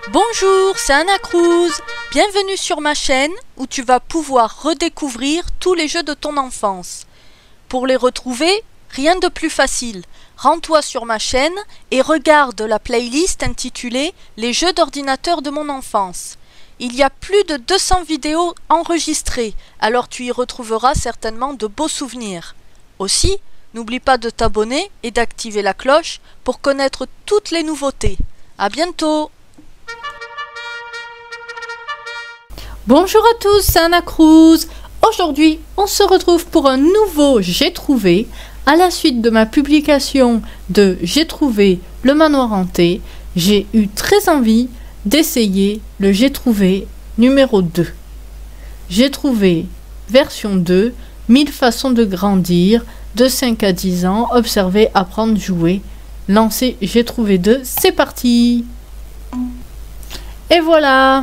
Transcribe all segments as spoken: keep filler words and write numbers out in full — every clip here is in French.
Bonjour, c'est Anna Cruz. Bienvenue sur ma chaîne où tu vas pouvoir redécouvrir tous les jeux de ton enfance. Pour les retrouver, rien de plus facile. Rends-toi sur ma chaîne et regarde la playlist intitulée « Les jeux d'ordinateur de mon enfance ». Il y a plus de deux cents vidéos enregistrées, alors tu y retrouveras certainement de beaux souvenirs. Aussi, n'oublie pas de t'abonner et d'activer la cloche pour connaître toutes les nouveautés. À bientôt! Bonjour à tous, c'est Anna Cruz. Aujourd'hui, on se retrouve pour un nouveau J'ai trouvé. À la suite de ma publication de J'ai trouvé le manoir hanté, j'ai eu très envie d'essayer le J'ai trouvé numéro deux. J'ai trouvé version deux, mille façons de grandir, de cinq à dix ans, observer, apprendre, jouer. Lancer J'ai trouvé deux, c'est parti. Et voilà.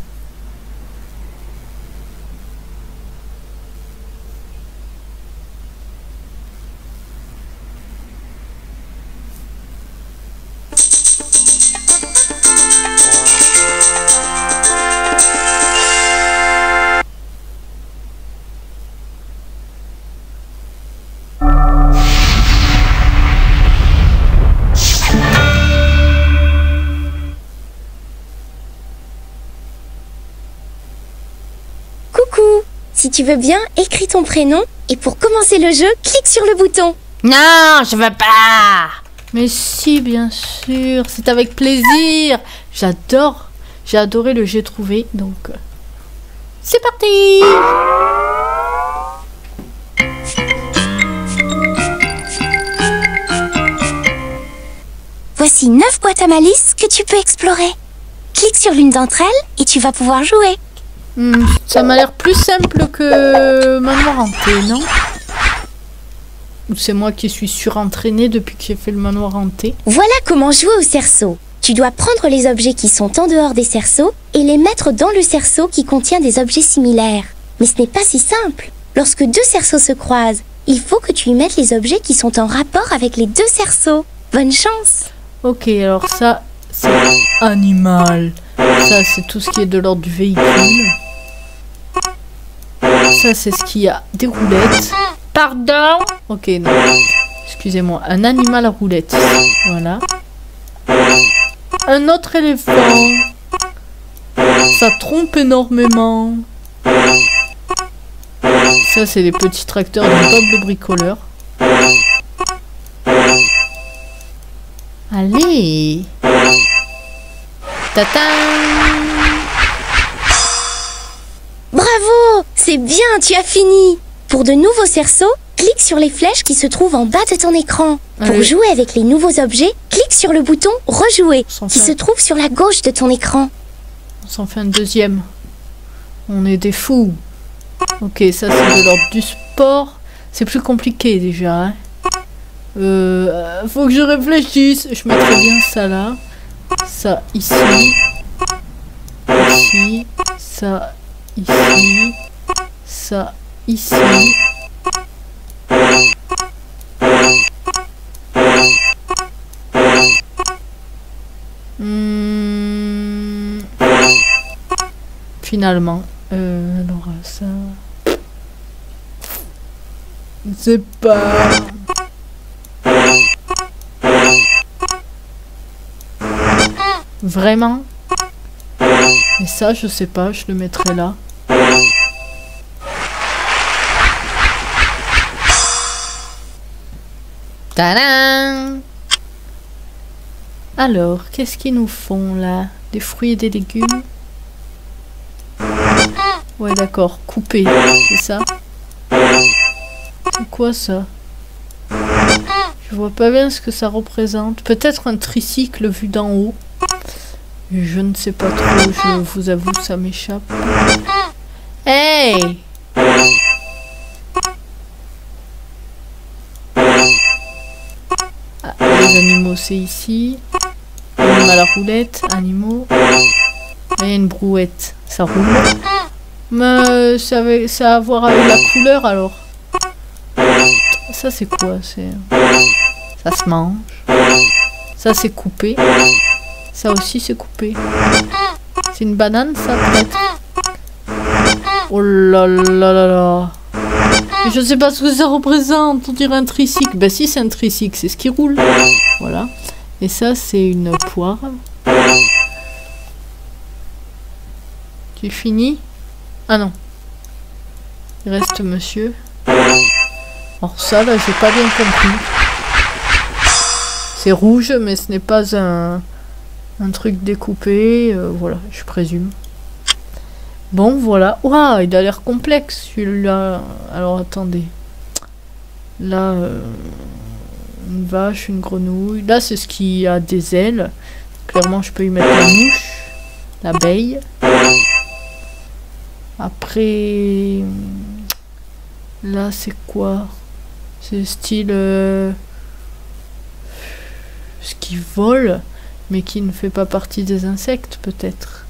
Si tu veux bien, écris ton prénom et pour commencer le jeu, clique sur le bouton. Non, je veux pas. Mais si, bien sûr, c'est avec plaisir. J'adore, j'ai adoré le J'ai trouvé, donc euh, c'est parti. Voici neuf boîtes à malice que tu peux explorer. Clique sur l'une d'entre elles et tu vas pouvoir jouer. Hmm, ça m'a l'air plus simple que Manoir hanté, non? Ou c'est moi qui suis surentraînée depuis que j'ai fait le Manoir hanté? Voilà comment jouer au cerceau. Tu dois prendre les objets qui sont en dehors des cerceaux et les mettre dans le cerceau qui contient des objets similaires. Mais ce n'est pas si simple. Lorsque deux cerceaux se croisent, il faut que tu y mettes les objets qui sont en rapport avec les deux cerceaux. Bonne chance! Ok, alors ça, c'est animal. Ça, c'est tout ce qui est de l'ordre du véhicule. Ça, c'est ce qui a des roulettes. Pardon? Ok, non. Excusez-moi. Un animal à roulettes. Voilà. Un autre éléphant. Ça trompe énormément. Ça, c'est les petits tracteurs de Bob le bricoleur. Allez. Tata. Bravo! C'est bien, tu as fini! Pour de nouveaux cerceaux, clique sur les flèches qui se trouvent en bas de ton écran. Pour Allez. jouer avec les nouveaux objets, clique sur le bouton « Rejouer » qui fait... se trouve sur la gauche de ton écran. On s'en fait un deuxième. On est des fous. Ok, ça c'est de l'ordre du sport. C'est plus compliqué déjà. Hein. Euh, faut que je réfléchisse. Je mettrais bien ça là. Ça ici. Ici. Ça ici. Ça ici. Hmm. Finalement. Euh, alors ça... C'est pas... Vraiment? Et ça, je sais pas, je le mettrai là. Tadam! Alors, qu'est-ce qu'ils nous font là? Des fruits et des légumes? Ouais, d'accord, coupé, c'est ça? C'est quoi ça? Je vois pas bien ce que ça représente. Peut-être un tricycle vu d'en haut. Je ne sais pas trop, je vous avoue, ça m'échappe. Hey! Ah, les animaux, c'est ici. Animal à roulette, animaux. Et une brouette, ça roule. Mais ça, avait, ça a à voir avec la couleur alors. Ça c'est quoi? C'est... Ça se mange. Ça c'est coupé. Ça aussi c'est coupé. C'est une banane ça peut-être. Oh là là là là. Je sais pas ce que ça représente. On dirait un tricycle. Ben si c'est un tricycle, c'est ce qui roule. Voilà. Et ça c'est une poire. Tu finis? Ah non. Il reste monsieur. Alors ça là j'ai pas bien compris. C'est rouge mais ce n'est pas un, un truc découpé. Euh, voilà, je présume. Bon voilà. Waouh, il a l'air complexe celui-là. Alors attendez. Là, euh, une vache, une grenouille. Là c'est ce qui a des ailes. Clairement je peux y mettre la mouche. L'abeille. Après, là c'est quoi? C'est style euh, ce qui vole, mais qui ne fait pas partie des insectes peut-être.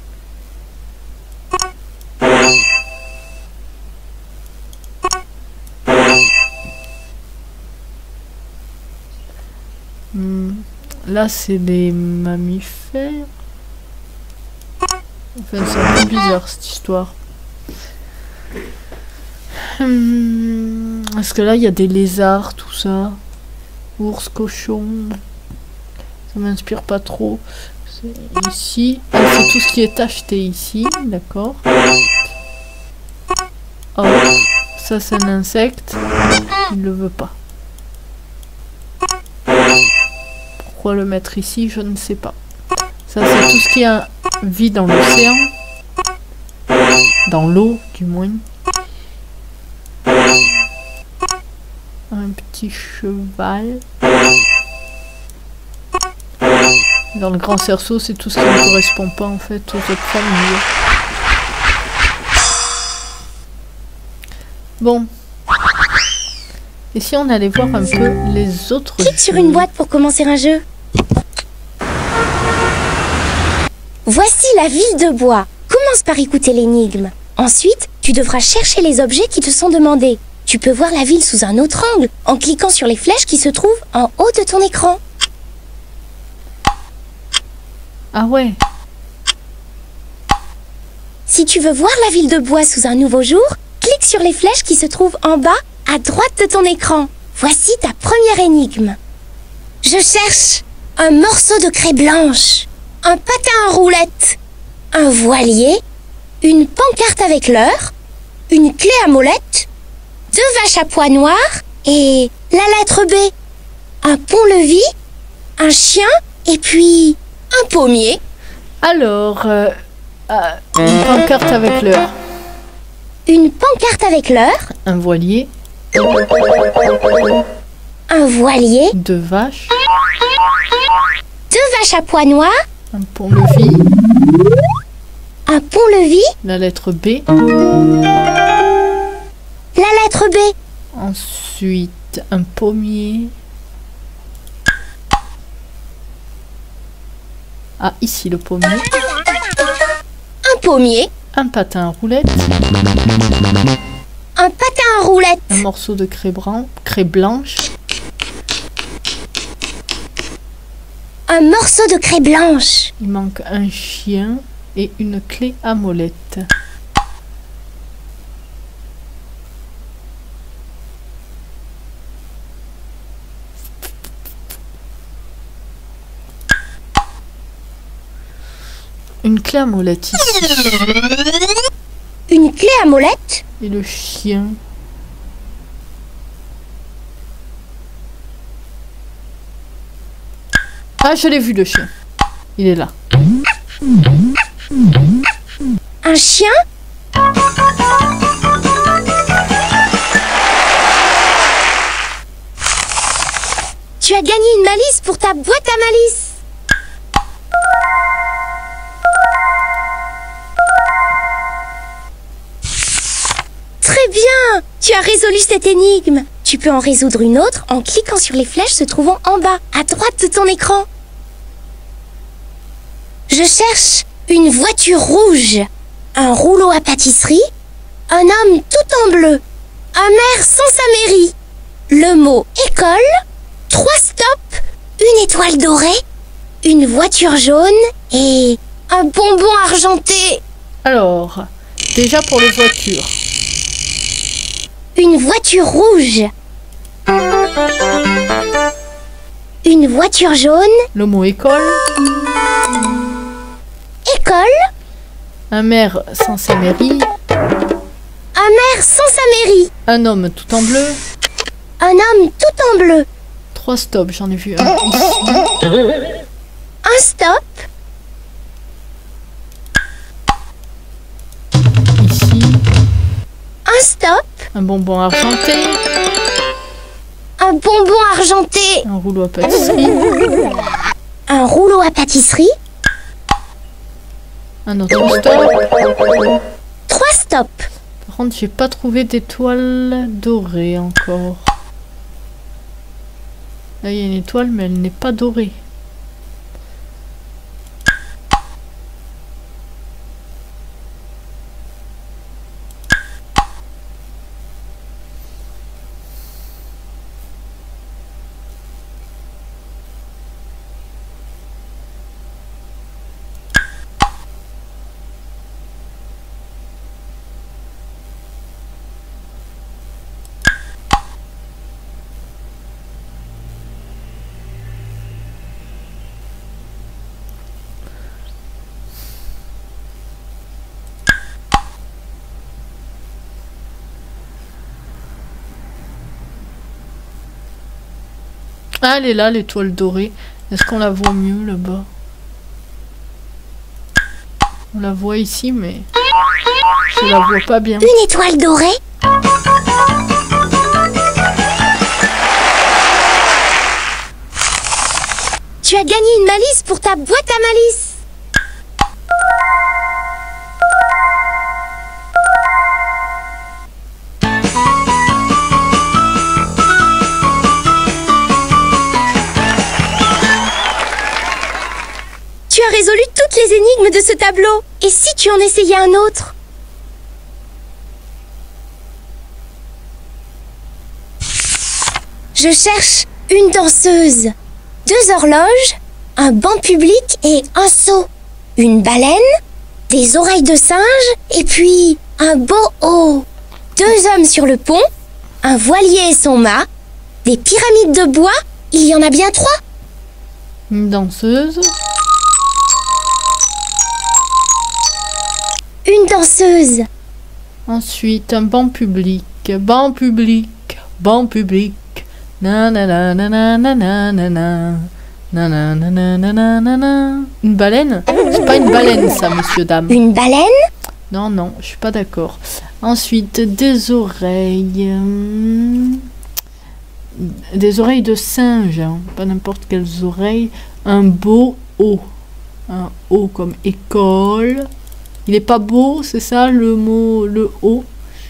Hmm. Là c'est des mammifères. Enfin, c'est un peu bizarre cette histoire. Hum, parce que là, il y a des lézards, tout ça. Ours, cochon. Ça m'inspire pas trop. Ici, ah, c'est tout ce qui est acheté ici. D'accord. Oh, ça c'est un insecte. Il le veut pas. Pourquoi le mettre ici, je ne sais pas. Ça c'est tout ce qui a vie dans l'océan. Dans l'eau, du moins. Un petit cheval. Dans le grand cerceau, c'est tout ce qui ne correspond pas en fait aux autres familles. Bon. Et si on allait voir un peu les autres Clique sur une boîte pour commencer un jeu. Voici la ville de bois. Commence par écouter l'énigme. Ensuite, tu devras chercher les objets qui te sont demandés. Tu peux voir la ville sous un autre angle en cliquant sur les flèches qui se trouvent en haut de ton écran. Ah ouais. Si tu veux voir la ville de bois sous un nouveau jour, clique sur les flèches qui se trouvent en bas à droite de ton écran. Voici ta première énigme. Je cherche un morceau de craie blanche, un patin à roulettes, un voilier, une pancarte avec l'heure, une clé à molette, deux vaches à pois noirs et la lettre B, un pont-levis, un chien et puis un pommier. Alors, euh, euh, une pancarte avec l'heure. Une pancarte avec l'heure, Un voilier. un voilier, Deux vaches. deux vaches à pois noirs, Un pont-levis. un pont-levis, La lettre B. la lettre B, Ensuite, un pommier. Ah, ici le pommier. un pommier, Un patin à roulettes. un patin à roulettes, Un morceau de craie, bran- craie blanche. un morceau de craie blanche, Il manque un chien et une clé à molette. Une clé à molette ici. une clé à molette, Et le chien. Ah, je l'ai vu le chien. Il est là. un chien, tu as gagné une malice pour ta boîte à malice. Très bien, tu as résolu cette énigme. Tu peux en résoudre une autre en cliquant sur les flèches se trouvant en bas, à droite de ton écran. Je cherche une voiture rouge, un rouleau à pâtisserie, un homme tout en bleu, un maire sans sa mairie, le mot école, trois stops, une étoile dorée, Une voiture jaune et un bonbon argenté. Alors, déjà pour les voitures. Une voiture rouge. Une voiture jaune. Le mot école. École. Un maire sans sa mairie. Un maire sans sa mairie. Un homme tout en bleu. Un homme tout en bleu. Trois stops, j'en ai vu un ici. Un stop. Ici. Un stop. Un bonbon argenté. Un bonbon argenté. Un rouleau à pâtisserie. Un rouleau à pâtisserie. Un autre stop. Trois stops. Par contre, j'ai pas trouvé d'étoile dorée encore. Là, il y a une étoile, mais elle n'est pas dorée. Ah, elle est là, l'étoile dorée. Est-ce qu'on la voit mieux là-bas? On la voit ici, mais je la vois pas bien. Une étoile dorée. Tu as gagné une malice pour ta boîte à malice. Tu as résolu toutes les énigmes de ce tableau. Et si tu en essayais un autre? Je cherche une danseuse, deux horloges, un banc public et un seau, une baleine, des oreilles de singe et puis un beau haut. Deux hommes sur le pont, un voilier et son mât, des pyramides de bois, il y en a bien trois. Une danseuse. Une danseuse. Ensuite, un banc public. Banc public. Banc public. Nanana, nanana, nanana. Nanana, nanana, nanana. Une baleine? C'est pas une baleine, ça, monsieur, dame. Une baleine? Non, non, je suis pas d'accord. Ensuite, des oreilles. hum, Des oreilles de singe. hein, Pas n'importe quelles oreilles. Un beau haut. Un haut comme école. Il est pas beau, c'est ça le mot, le haut.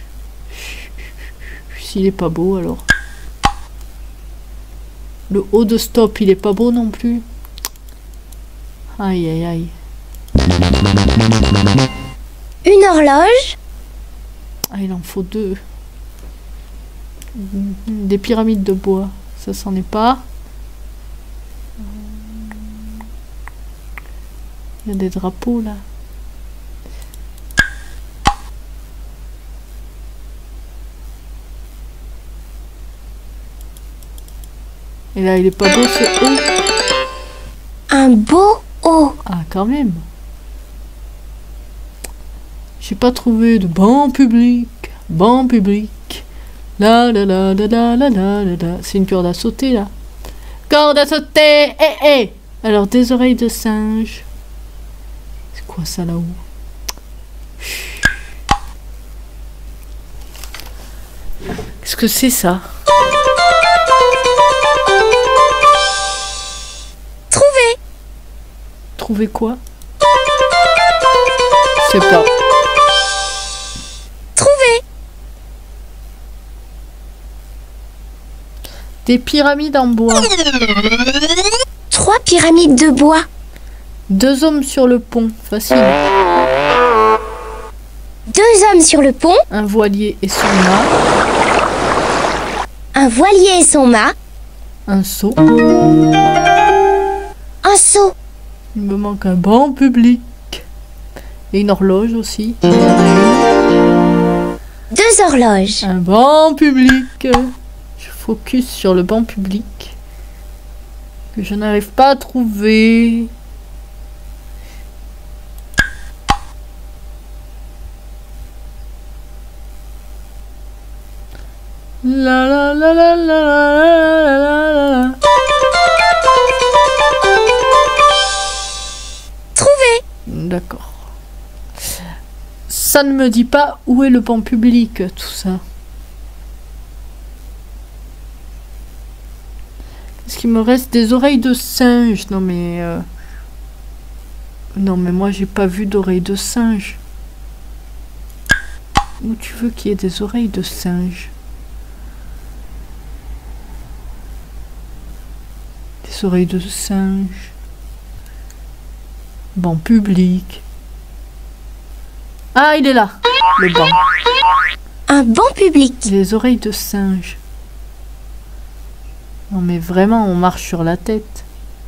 S'il est pas beau, alors. Le haut de stop, il est pas beau non plus. Aïe, aïe, aïe. Une horloge? Ah, il en faut deux. Des pyramides de bois, ça s'en est pas. Il y a des drapeaux là. Et là, il est pas beau ce haut. Un beau haut. Ah, quand même. J'ai pas trouvé de banc public. Banc public. La la la la la la la la la. C'est une corde à sauter là. Corde à sauter. Eh eh. Alors des oreilles de singe. C'est quoi ça là-haut? Qu'est-ce que c'est ça? Trouvé. Trouver quoi? Je sais pas. Trouvé. Des pyramides en bois. Trois pyramides de bois. Deux hommes sur le pont. Facile. Deux hommes sur le pont. Un voilier et son mât. Un voilier et son mât. Un seau. Un seau. Il me manque un banc public. Et une horloge aussi. Deux horloges. Un banc public. Je focus sur le banc public. Que je n'arrive pas à trouver. La la la la la la la la la. Trouvé. D'accord. Ça ne me dit pas où est le banc public, tout ça. Est-ce qu'il me reste des oreilles de singe? Non mais... Euh... Non mais moi j'ai pas vu d'oreilles de singe. Où tu veux qu'il y ait des oreilles de singe? Des oreilles de singe. Banc public. Ah, il est là, le banc. Un banc public. Les oreilles de singe. Non mais vraiment, on marche sur la tête.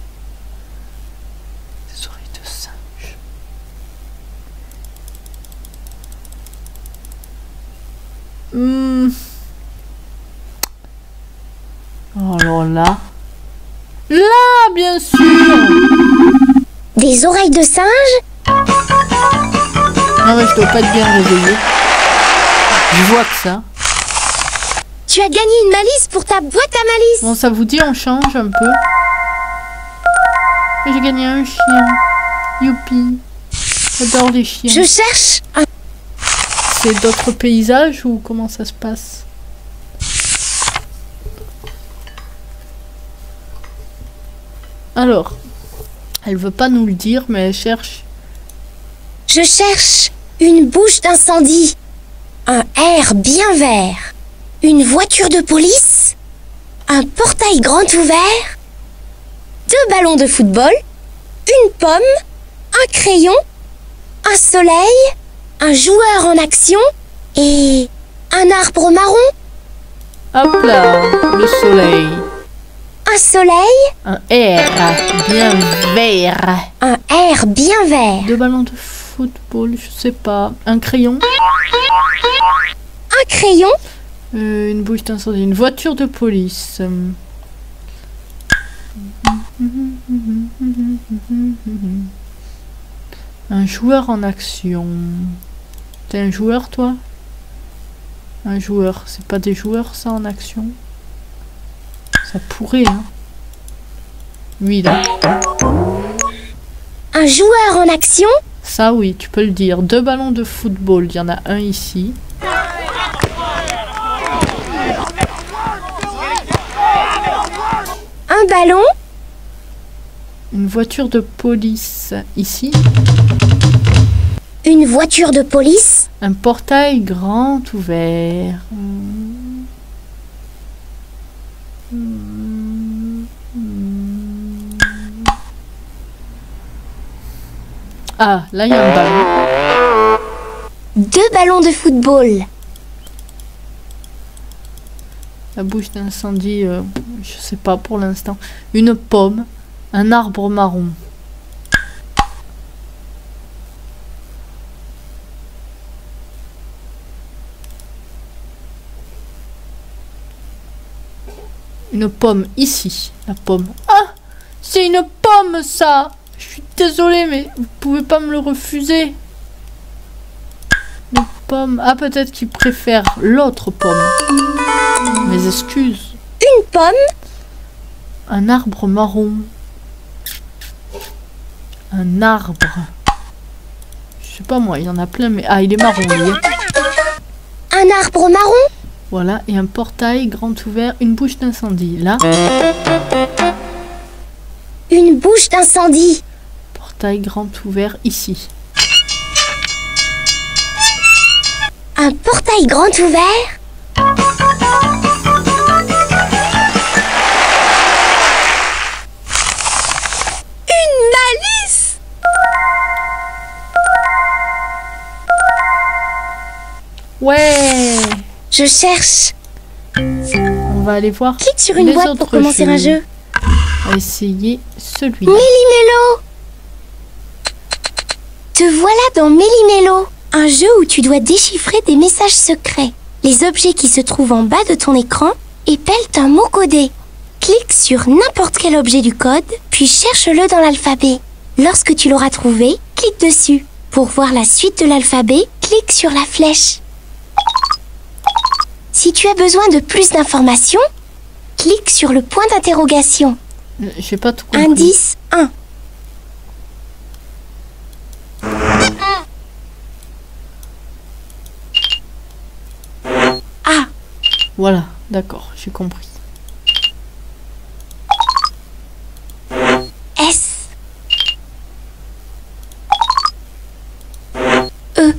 Les oreilles de singe. Hmm. Oh alors là. Là, bien sûr. Des oreilles de singe? Non mais je dois pas être bien réveillée. Je vois que ça. Tu as gagné une malice pour ta boîte à malice. Bon, ça vous dit, on change un peu. J'ai gagné un chien. Youpi. J'adore les chiens. Je cherche un... C'est d'autres paysages ou comment ça se passe? Alors, elle veut pas nous le dire, mais elle cherche. Je cherche une bouche d'incendie, un air bien vert, une voiture de police, un portail grand ouvert, deux ballons de football, une pomme, un crayon, un soleil, un joueur en action et un arbre marron. Hop là, le soleil. Un soleil, Un air bien vert. un air bien vert, Deux ballons de football, je sais pas. Un crayon. un crayon, Euh, une bouche d'incendie. Une voiture de police. Un joueur en action. T'es un joueur, toi? Un joueur. C'est pas des joueurs, ça, en action? Ça pourrait, hein. Oui, là. un joueur en action, Ça, oui, tu peux le dire. Deux ballons de football. Il y en a un ici. un ballon, Une voiture de police ici. une voiture de police, Un portail grand ouvert. Hmm. Hmm. Hmm. Ah, là il y a un ballon. deux ballons de football, La bouche d'incendie, euh, je sais pas pour l'instant. Une pomme. Un arbre marron. Une pomme ici. La pomme. Ah! C'est une pomme ça! Je suis désolée mais vous pouvez pas me le refuser. Une pomme. Ah peut-être qu'il préfère l'autre pomme. Mes excuses. une pomme, Un arbre marron. Un arbre. Je sais pas moi, il y en a plein mais... Ah il est marron lui. un arbre marron, Voilà, et un portail grand ouvert, une bouche d'incendie. Là, une bouche d'incendie, portail grand ouvert ici. un portail grand ouvert, une malice, Ouais! je cherche. On va aller voir. Clique sur une les boîte autres pour commencer un jeu. On va essayer celui-là. Méli-mélo, Te voilà dans Méli-Mélo, un jeu où tu dois déchiffrer des messages secrets. Les objets qui se trouvent en bas de ton écran épellent un mot codé. Clique sur n'importe quel objet du code, puis cherche-le dans l'alphabet. Lorsque tu l'auras trouvé, clique dessus. Pour voir la suite de l'alphabet, clique sur la flèche. Si tu as besoin de plus d'informations, clique sur le point d'interrogation. J'ai pas tout compris. Indice un. A. Voilà, d'accord, j'ai compris. S. E.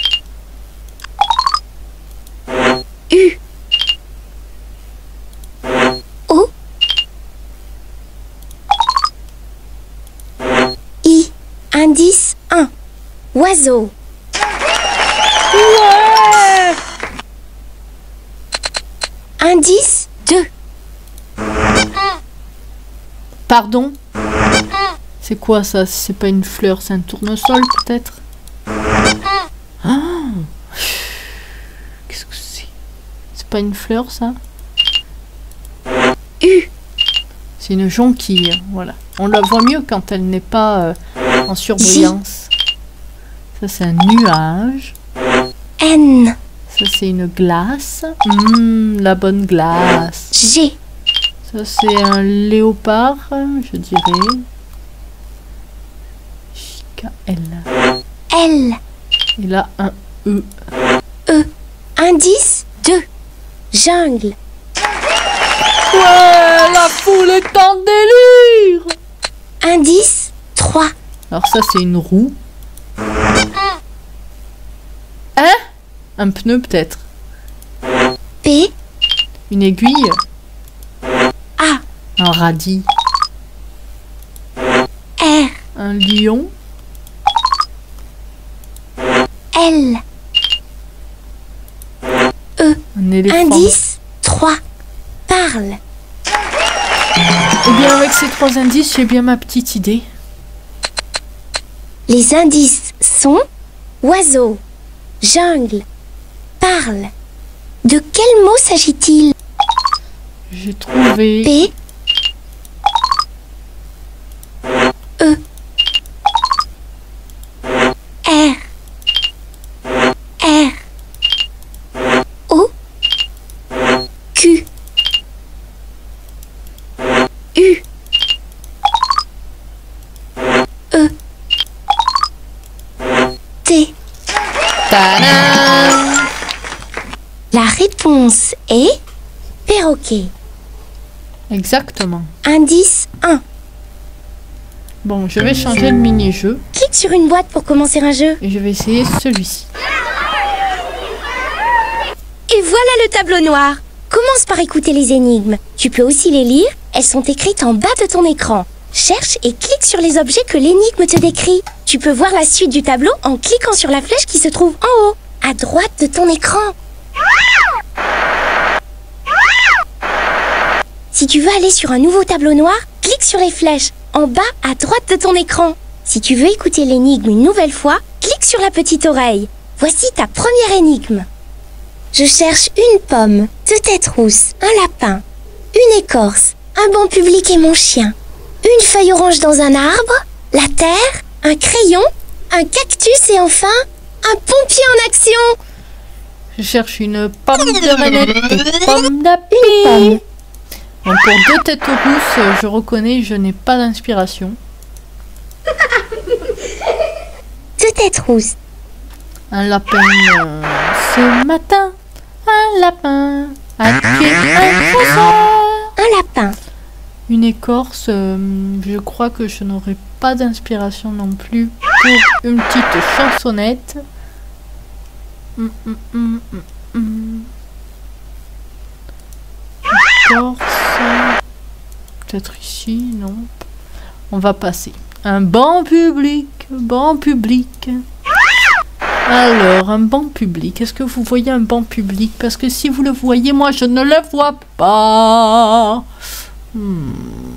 U. O. I. Indice un. Oiseau. Ouais! Indice deux. Pardon? C'est quoi ça? C'est pas une fleur, c'est un tournesol peut-être? Ah! Qu'est-ce que c'est? C'est pas une fleur ça? U. C'est une jonquille, voilà. On la voit mieux quand elle n'est pas euh, en surbrillance. Ça c'est un nuage. N. Ça c'est une glace. Mmh, la bonne glace. G. Ça c'est un léopard, je dirais. J K L. L. Et là un E. E. Indice deux. Jungle. Ouais, la foule est en délire. Indice trois. Alors ça c'est une roue. Hein? Un pneu peut-être. P. Une aiguille. A. Un radis. R. Un lion. L. E. Un éléphant. Indice trois. Parle. Eh bien avec ces trois indices, j'ai bien ma petite idée. Les indices sont oiseau, jungle, parle. De quel mot s'agit-il? J'ai trouvé... P. E. R. R. O. Q. U. E. T. Tadam! La réponse est perroquet. Exactement. Indice un. Bon, je vais changer le mini-jeu Clique sur une boîte pour commencer un jeu. et je vais essayer celui-ci. Et voilà le tableau noir. Commence par écouter les énigmes. Tu peux aussi les lire. Elles sont écrites en bas de ton écran. Cherche et clique sur les objets que l'énigme te décrit. Tu peux voir la suite du tableau en cliquant sur la flèche qui se trouve en haut, à droite de ton écran. Si tu veux aller sur un nouveau tableau noir, clique sur les flèches en bas à droite de ton écran. Si tu veux écouter l'énigme une nouvelle fois, clique sur la petite oreille. Voici ta première énigme. Je cherche une pomme, deux têtes rousses, un lapin, une écorce, un banc public et mon chien, une feuille orange dans un arbre, la terre, un crayon, un cactus et enfin un pompier en action. Je cherche une pomme de renette, une pomme Une d'api. pomme. Bon, pour deux têtes rousses, je reconnais, je n'ai pas d'inspiration. Deux têtes rousses. Un lapin euh, ce matin, un lapin a tué un chasseur. Un lapin. Une écorce, euh, je crois que je n'aurai pas d'inspiration non plus pour une petite chansonnette. Hum, hum, hum, hum, hum. Écorce. Peut-être ici, non. On va passer. Un banc public, banc public. Alors, un banc public. Est-ce que vous voyez un banc public? Parce que si vous le voyez, moi, je ne le vois pas. Hmm.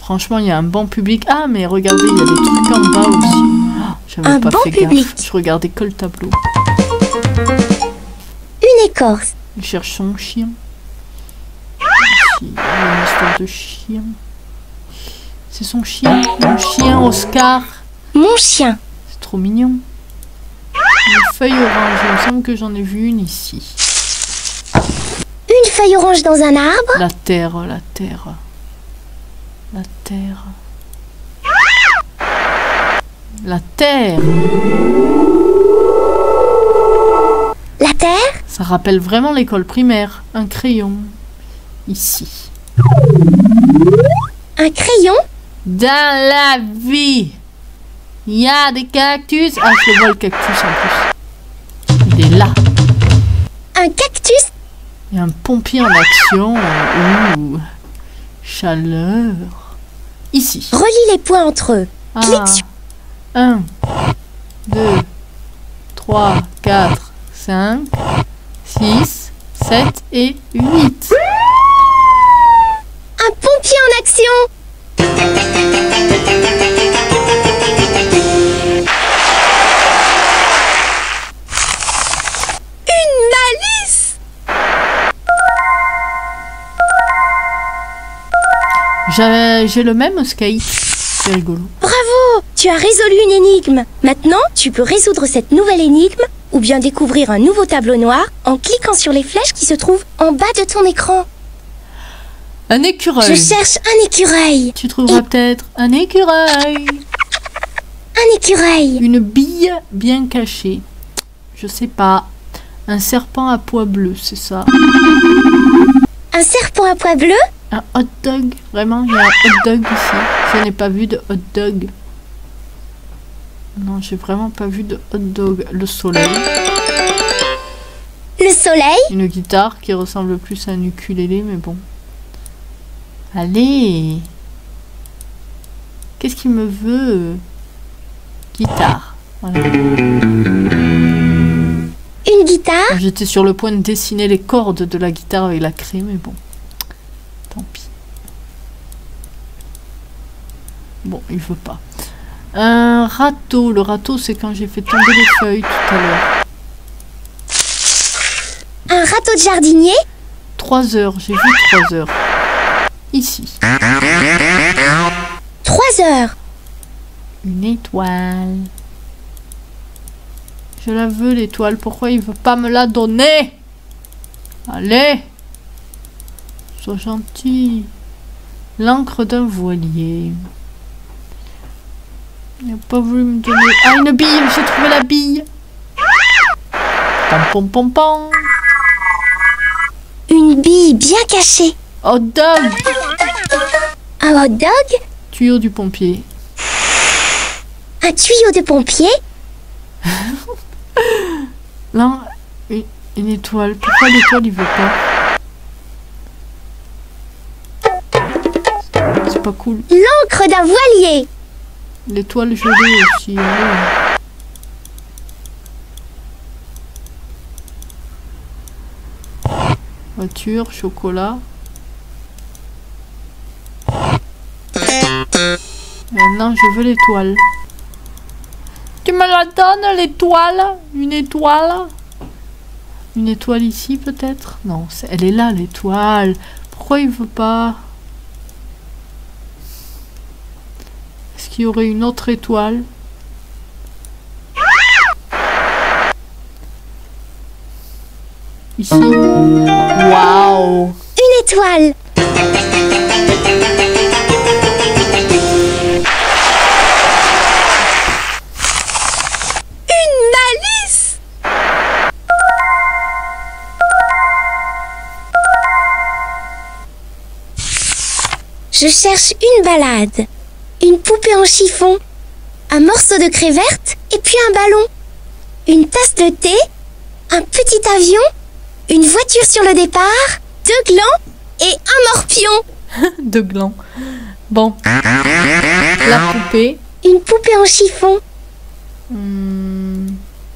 Franchement, il y a un bon public. Ah, mais regardez, il y a des trucs en bas aussi. Ah, j'avais Un pas bon fait public. gaffe. Je regardais que le tableau. Une écorce. Il cherche son chien. Ici, il y a une histoire de chien. C'est son chien. Mon chien, Oscar. Mon chien. C'est trop mignon. Une feuille orange. Il me semble que j'en ai vu une ici. Une feuille orange dans un arbre. La terre, la terre. La terre. La terre. La terre. Ça rappelle vraiment l'école primaire. Un crayon. Ici. Un crayon. Dans la vie, il y a des cactus. Ah, je le vois le cactus en plus. Il est là. Un cactus. Il y a un pompier en action. Ouh. Chaleur. Ici. Relie les points entre eux. Ah. Clique sur- un, deux, trois, quatre, cinq, six, sept et huit. Un pompier en action. Une malice. J'ai j'ai le même skate. C'est rigolo. Bravo. Tu as résolu une énigme. Maintenant, tu peux résoudre cette nouvelle énigme ou bien découvrir un nouveau tableau noir en cliquant sur les flèches qui se trouvent en bas de ton écran. Un écureuil. Je cherche un écureuil. Tu trouveras peut-être un écureuil. Un écureuil. Une bille bien cachée. Je sais pas. Un serpent à pois bleu, c'est ça. Un serpent à pois bleu. Un hot dog. Vraiment, il y a un hot dog ici. Je n'ai pas vu de hot dog. Non, j'ai vraiment pas vu de hot dog. Le soleil. Le soleil. Une guitare qui ressemble plus à un ukulélé, mais bon. Allez. Qu'est-ce qu'il me veut? Guitare. Voilà. Une guitare. J'étais sur le point de dessiner les cordes de la guitare avec la craie, mais bon. Tant pis. Bon, il veut pas. Un râteau. Le râteau, c'est quand j'ai fait tomber les feuilles tout à l'heure. Un râteau de jardinier. Trois heures. J'ai vu trois heures. Ici. Trois heures. Une étoile. Je la veux, l'étoile. Pourquoi il veut pas me la donner? Allez. Sois gentil. L'encre d'un voilier. Il n'a pas voulu me donner... Ah, une bille. J'ai trouvé la bille. Pom pom pom pom. Une bille bien cachée. Hot dog. Un hot dog. Tuyau du pompier. Un tuyau de pompier. Là, une, une étoile. Pourquoi l'étoile, il veut pas? C'est pas cool. L'encre d'un voilier. L'étoile gelée aussi. Allez. Voiture, chocolat. Maintenant, je veux l'étoile. Tu me la donnes, l'étoile? Une étoile? Une étoile ici, peut-être? Non, c'est- elle est là, l'étoile. Pourquoi il veut pas? Est-ce qu'il y aurait une autre étoile? Ici. Waouh! Une étoile. Une malice. Je cherche une balade. Une poupée en chiffon. Un morceau de craie verte et puis un ballon. Une tasse de thé. Un petit avion. Une voiture sur le départ. Deux glands et un morpion. De gland. Bon. La poupée. Une poupée en chiffon. Hmm.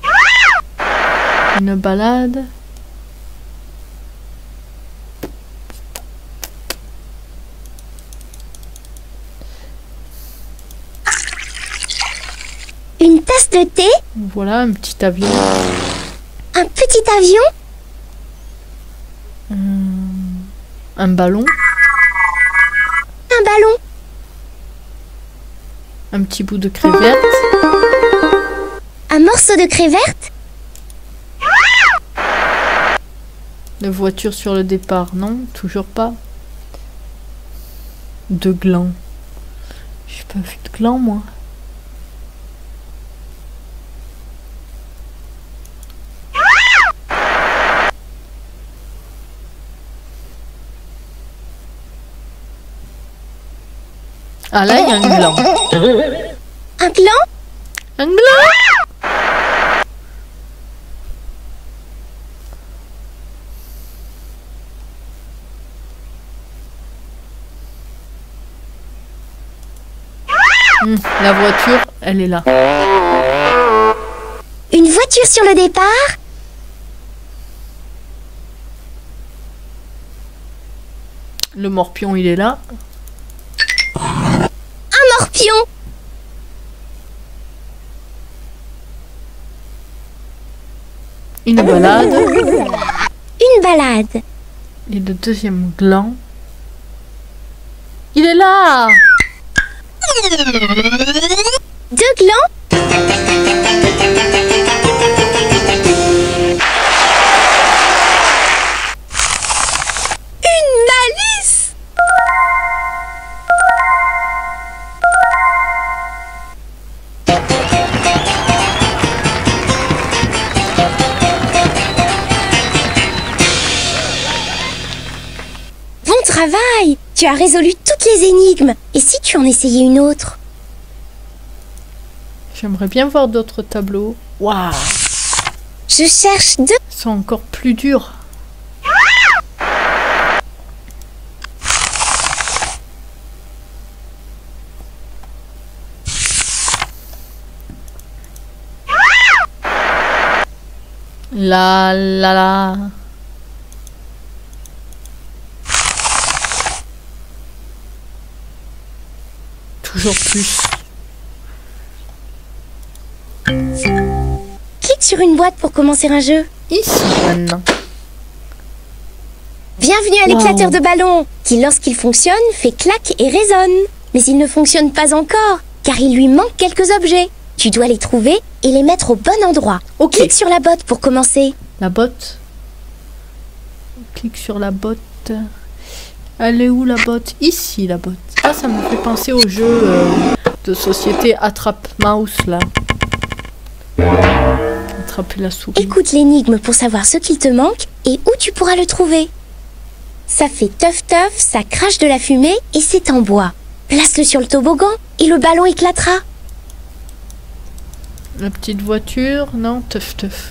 Une balade. tasse de thé, Voilà, un petit avion. un petit avion, Un ballon. un ballon, Un petit bout de crevette. un morceau de craie verte, De voiture sur le départ. Non, toujours pas. De gland. J'ai pas vu de gland, moi. Ah là, il y a un gland. un gland, Un gland. Hum, la voiture, elle est là. une voiture sur le départ, Le morpion, il est là. un morpion, Une balade. une balade, Et le deuxième gland. Il est là. deux glands, une malice, bon travail, tu as résolu toutes les énigmes. Et si tu en essayais une autre? J'aimerais bien voir d'autres tableaux. Waouh. Je cherche deux. Ils sont encore plus durs. La la la. Toujours plus. Clique sur une boîte pour commencer un jeu. Ici maintenant. Bienvenue à Wow. l'éclateur de ballon, qui lorsqu'il fonctionne, fait clac et résonne. Mais il ne fonctionne pas encore, car il lui manque quelques objets. Tu dois les trouver et les mettre au bon endroit. Ok. Clique sur la botte pour commencer. La botte. Clique sur la botte. Elle est où la botte? Ici la botte. Ah, ça me fait penser au jeu euh, de société Attrape Mouse là. Attraper la souris. Écoute l'énigme pour savoir ce qu'il te manque et où tu pourras le trouver. Ça fait teuf teuf, ça crache de la fumée et c'est en bois. Place-le sur le toboggan et le ballon éclatera. La petite voiture, non, teuf teuf.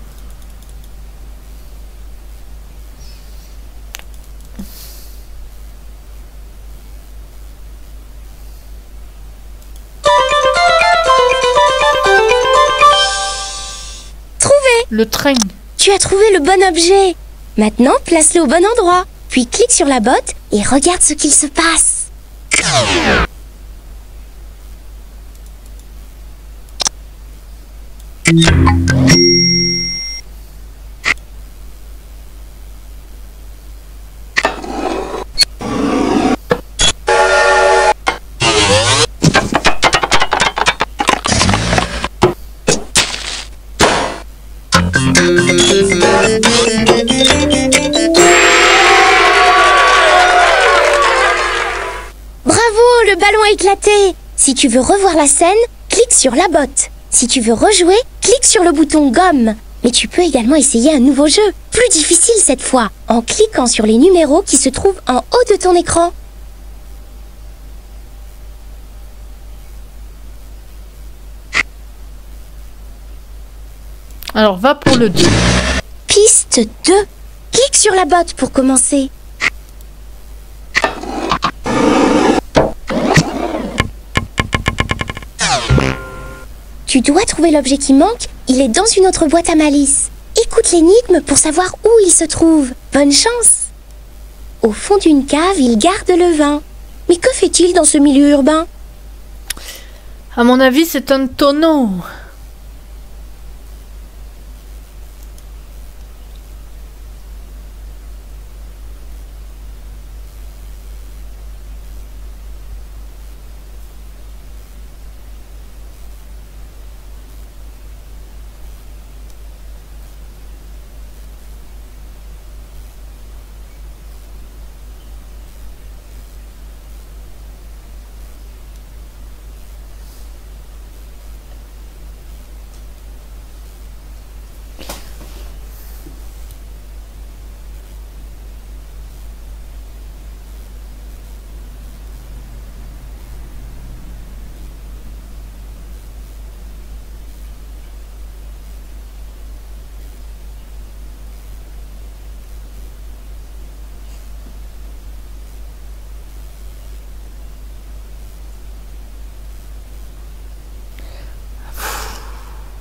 Trouvé! Le train. Tu as trouvé le bon objet. Maintenant, place-le au bon endroit. Puis clique sur la botte et regarde ce qu'il se passe. Bravo, le ballon a éclaté. Si tu veux revoir la scène, clique sur la botte. Si tu veux rejouer, clique sur le bouton gomme. Mais tu peux également essayer un nouveau jeu, plus difficile cette fois, en cliquant sur les numéros qui se trouvent en haut de ton écran. Alors va pour le deux. Piste deux. Clique sur la botte pour commencer. Tu dois trouver l'objet qui manque, il est dans une autre boîte à malice. Écoute l'énigme pour savoir où il se trouve. Bonne chance! Au fond d'une cave, il garde le vin. Mais que fait-il dans ce milieu urbain? À mon avis, c'est un tonneau.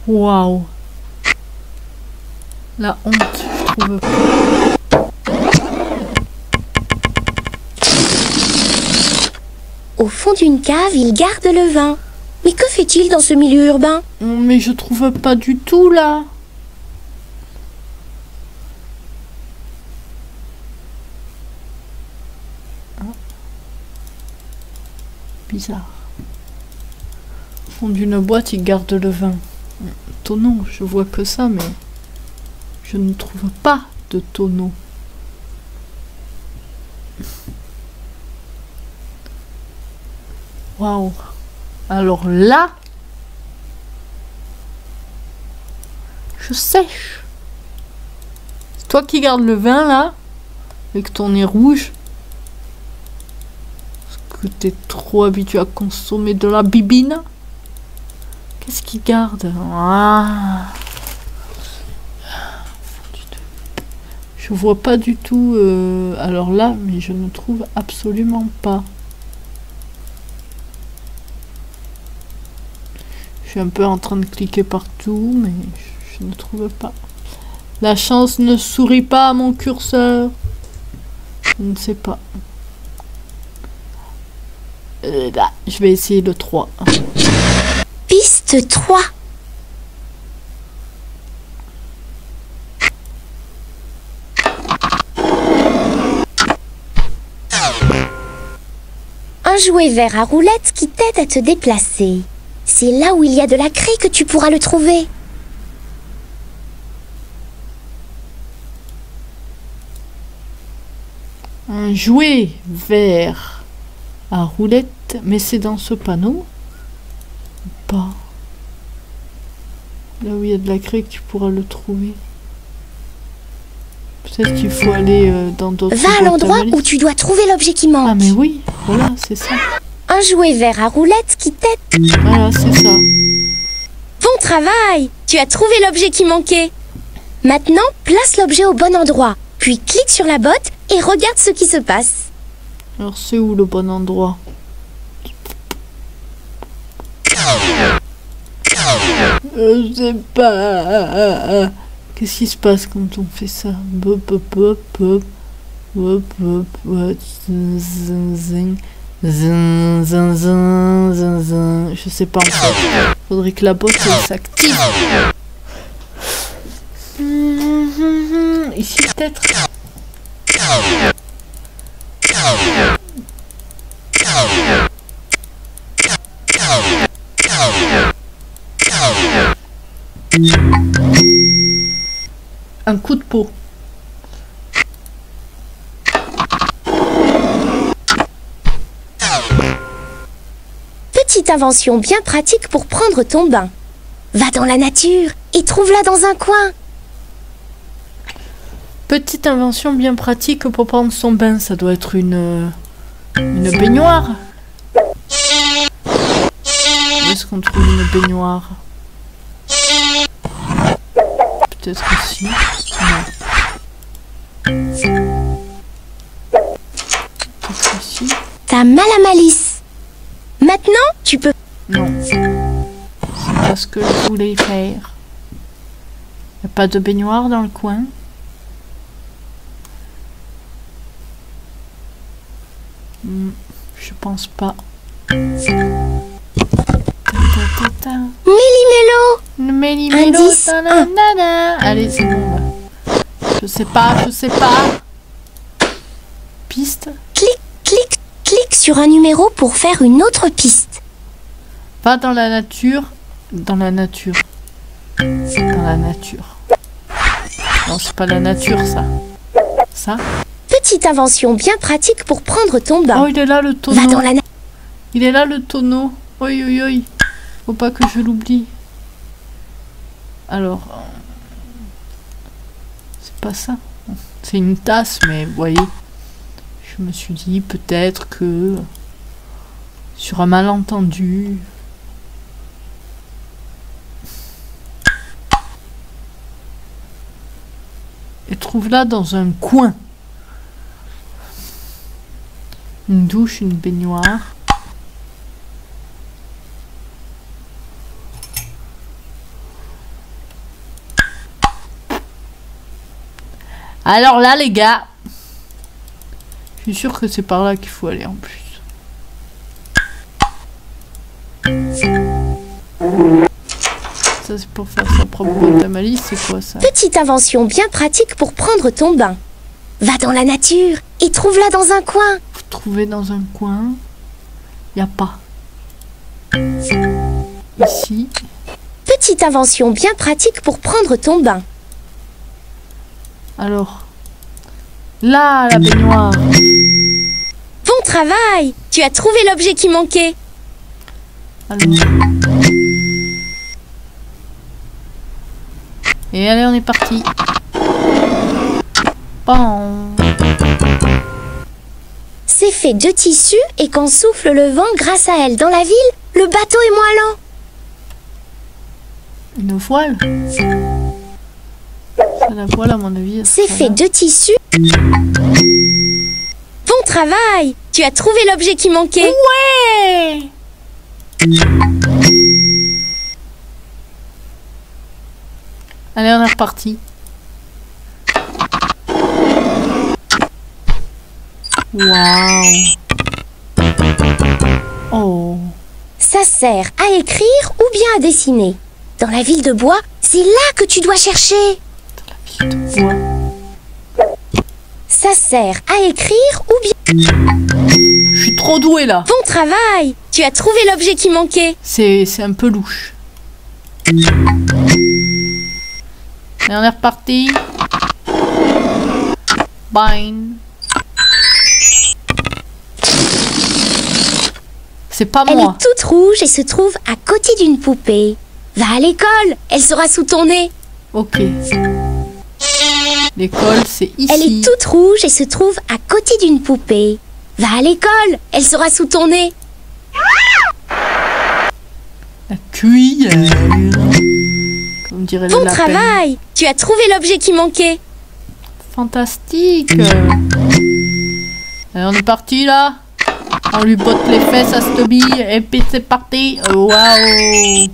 Waouh. La honte, je trouve. Au fond d'une cave, il garde le vin. Mais que fait-il dans ce milieu urbain? Mais je trouve pas du tout là. Ah. Bizarre. Au fond d'une boîte, il garde le vin. Tonneau, je vois que ça, mais je ne trouve pas de tonneau. Waouh. Alors là, je sèche. C'est toi qui gardes le vin là, avec ton nez rouge. Parce que t'es trop habitué à consommer de la bibine. Qu'est-ce qu'il garde? Ah. Je vois pas du tout. Euh, alors là, mais je ne trouve absolument pas. Je suis un peu en train de cliquer partout, mais je, je ne trouve pas. La chance ne sourit pas à mon curseur. Je ne sais pas. Euh, là, je vais essayer le trois. Piste trois. Un jouet vert à roulettes qui t'aide à te déplacer. C'est là où il y a de la craie que tu pourras le trouver. Un jouet vert à roulettes, mais c'est dans ce panneau. Pas. Là où il y a de la craie que tu pourras le trouver. Peut-être qu'il faut aller euh, dans d'autres... Va à l'endroit où tu dois trouver l'objet qui manque. Ah mais oui, voilà, c'est ça. Un jouet vert à roulettes qui t'aide. Voilà, c'est ça. Bon travail! Tu as trouvé l'objet qui manquait. Maintenant, place l'objet au bon endroit. Puis clique sur la botte et regarde ce qui se passe. Alors c'est où le bon endroit? Euh, je sais pas. Qu'est-ce qui se passe quand on fait ça? Bop, bop, bop, bop. Bop, bop, bop. Zing, zing. Zin, zin, zin, zin, zin. Je sais pas en fait. Faudrait que la botte s'active. Ici peut-être. Un coup de peau. Petite invention bien pratique pour prendre ton bain. Va dans la nature et trouve-la dans un coin. Petite invention bien pratique pour prendre son bain. Ça doit être une, une baignoire. Où est-ce qu'on trouve une baignoire? Peut-être ici. Non. Peut-être ici. T'as mal à Malice. Maintenant, tu peux... Non. C'est pas ce que je voulais faire. Y a pas de baignoire dans le coin? Hmm, je pense pas. Méli-mélo. Méli-mélo. Indice un. Allez, c'est bon. Là. Je sais pas, je sais pas. Piste. Clique, clique, clique sur un numéro pour faire une autre piste. Va dans la nature. Dans la nature. Dans la nature. Non, c'est pas la nature, ça. Ça. Petite invention bien pratique pour prendre ton bain. Oh, il est là le tonneau. Va dans la nature. Il est là le tonneau. Oi, oi, oi. Faut pas que je l'oublie. Alors. C'est pas ça. C'est une tasse, mais vous voyez. Je me suis dit peut-être que. Sur un malentendu. Et trouve-la dans un coin. Une douche, une baignoire. Alors là, les gars, je suis sûr que c'est par là qu'il faut aller en plus. Ça, c'est pour faire sa propre boîte à malice. C'est quoi ça? Petite invention bien pratique pour prendre ton bain. Va dans la nature et trouve-la dans un coin. Vous trouvez dans un coin. Y a pas. Ici. Petite invention bien pratique pour prendre ton bain. Alors. Là, la baignoire. Bon travail! Tu as trouvé l'objet qui manquait. Alors. Et allez, on est parti. Bon. C'est fait de tissu et quand souffle le vent grâce à elle dans la ville, le bateau est moins lent. Une voile. C'est la voile à mon avis. C'est fait de tissu. Bon travail! Tu as trouvé l'objet qui manquait. Ouais! Allez, on est reparti. Waouh! Oh! Ça sert à écrire ou bien à dessiner. Dans la ville de bois, c'est là que tu dois chercher. Dans la ville de bois. Ça sert à écrire ou bien... Je suis trop douée là. Bon travail! Tu as trouvé l'objet qui manquait. C'est c'est un peu louche. Allez, on est reparti. Bye. C'est pas Elle moi. est toute rouge et se trouve à côté d'une poupée. Va à l'école, elle sera sous ton nez. Ok. L'école, c'est ici. Elle est toute rouge et se trouve à côté d'une poupée. Va à l'école, elle sera sous ton nez. La cuillère. Comme dirait Bon le lapin. travail! Tu as trouvé l'objet qui manquait. Fantastique. Allez, on est parti là. On lui botte les fesses à cette bille et puis c'est parti. Waouh.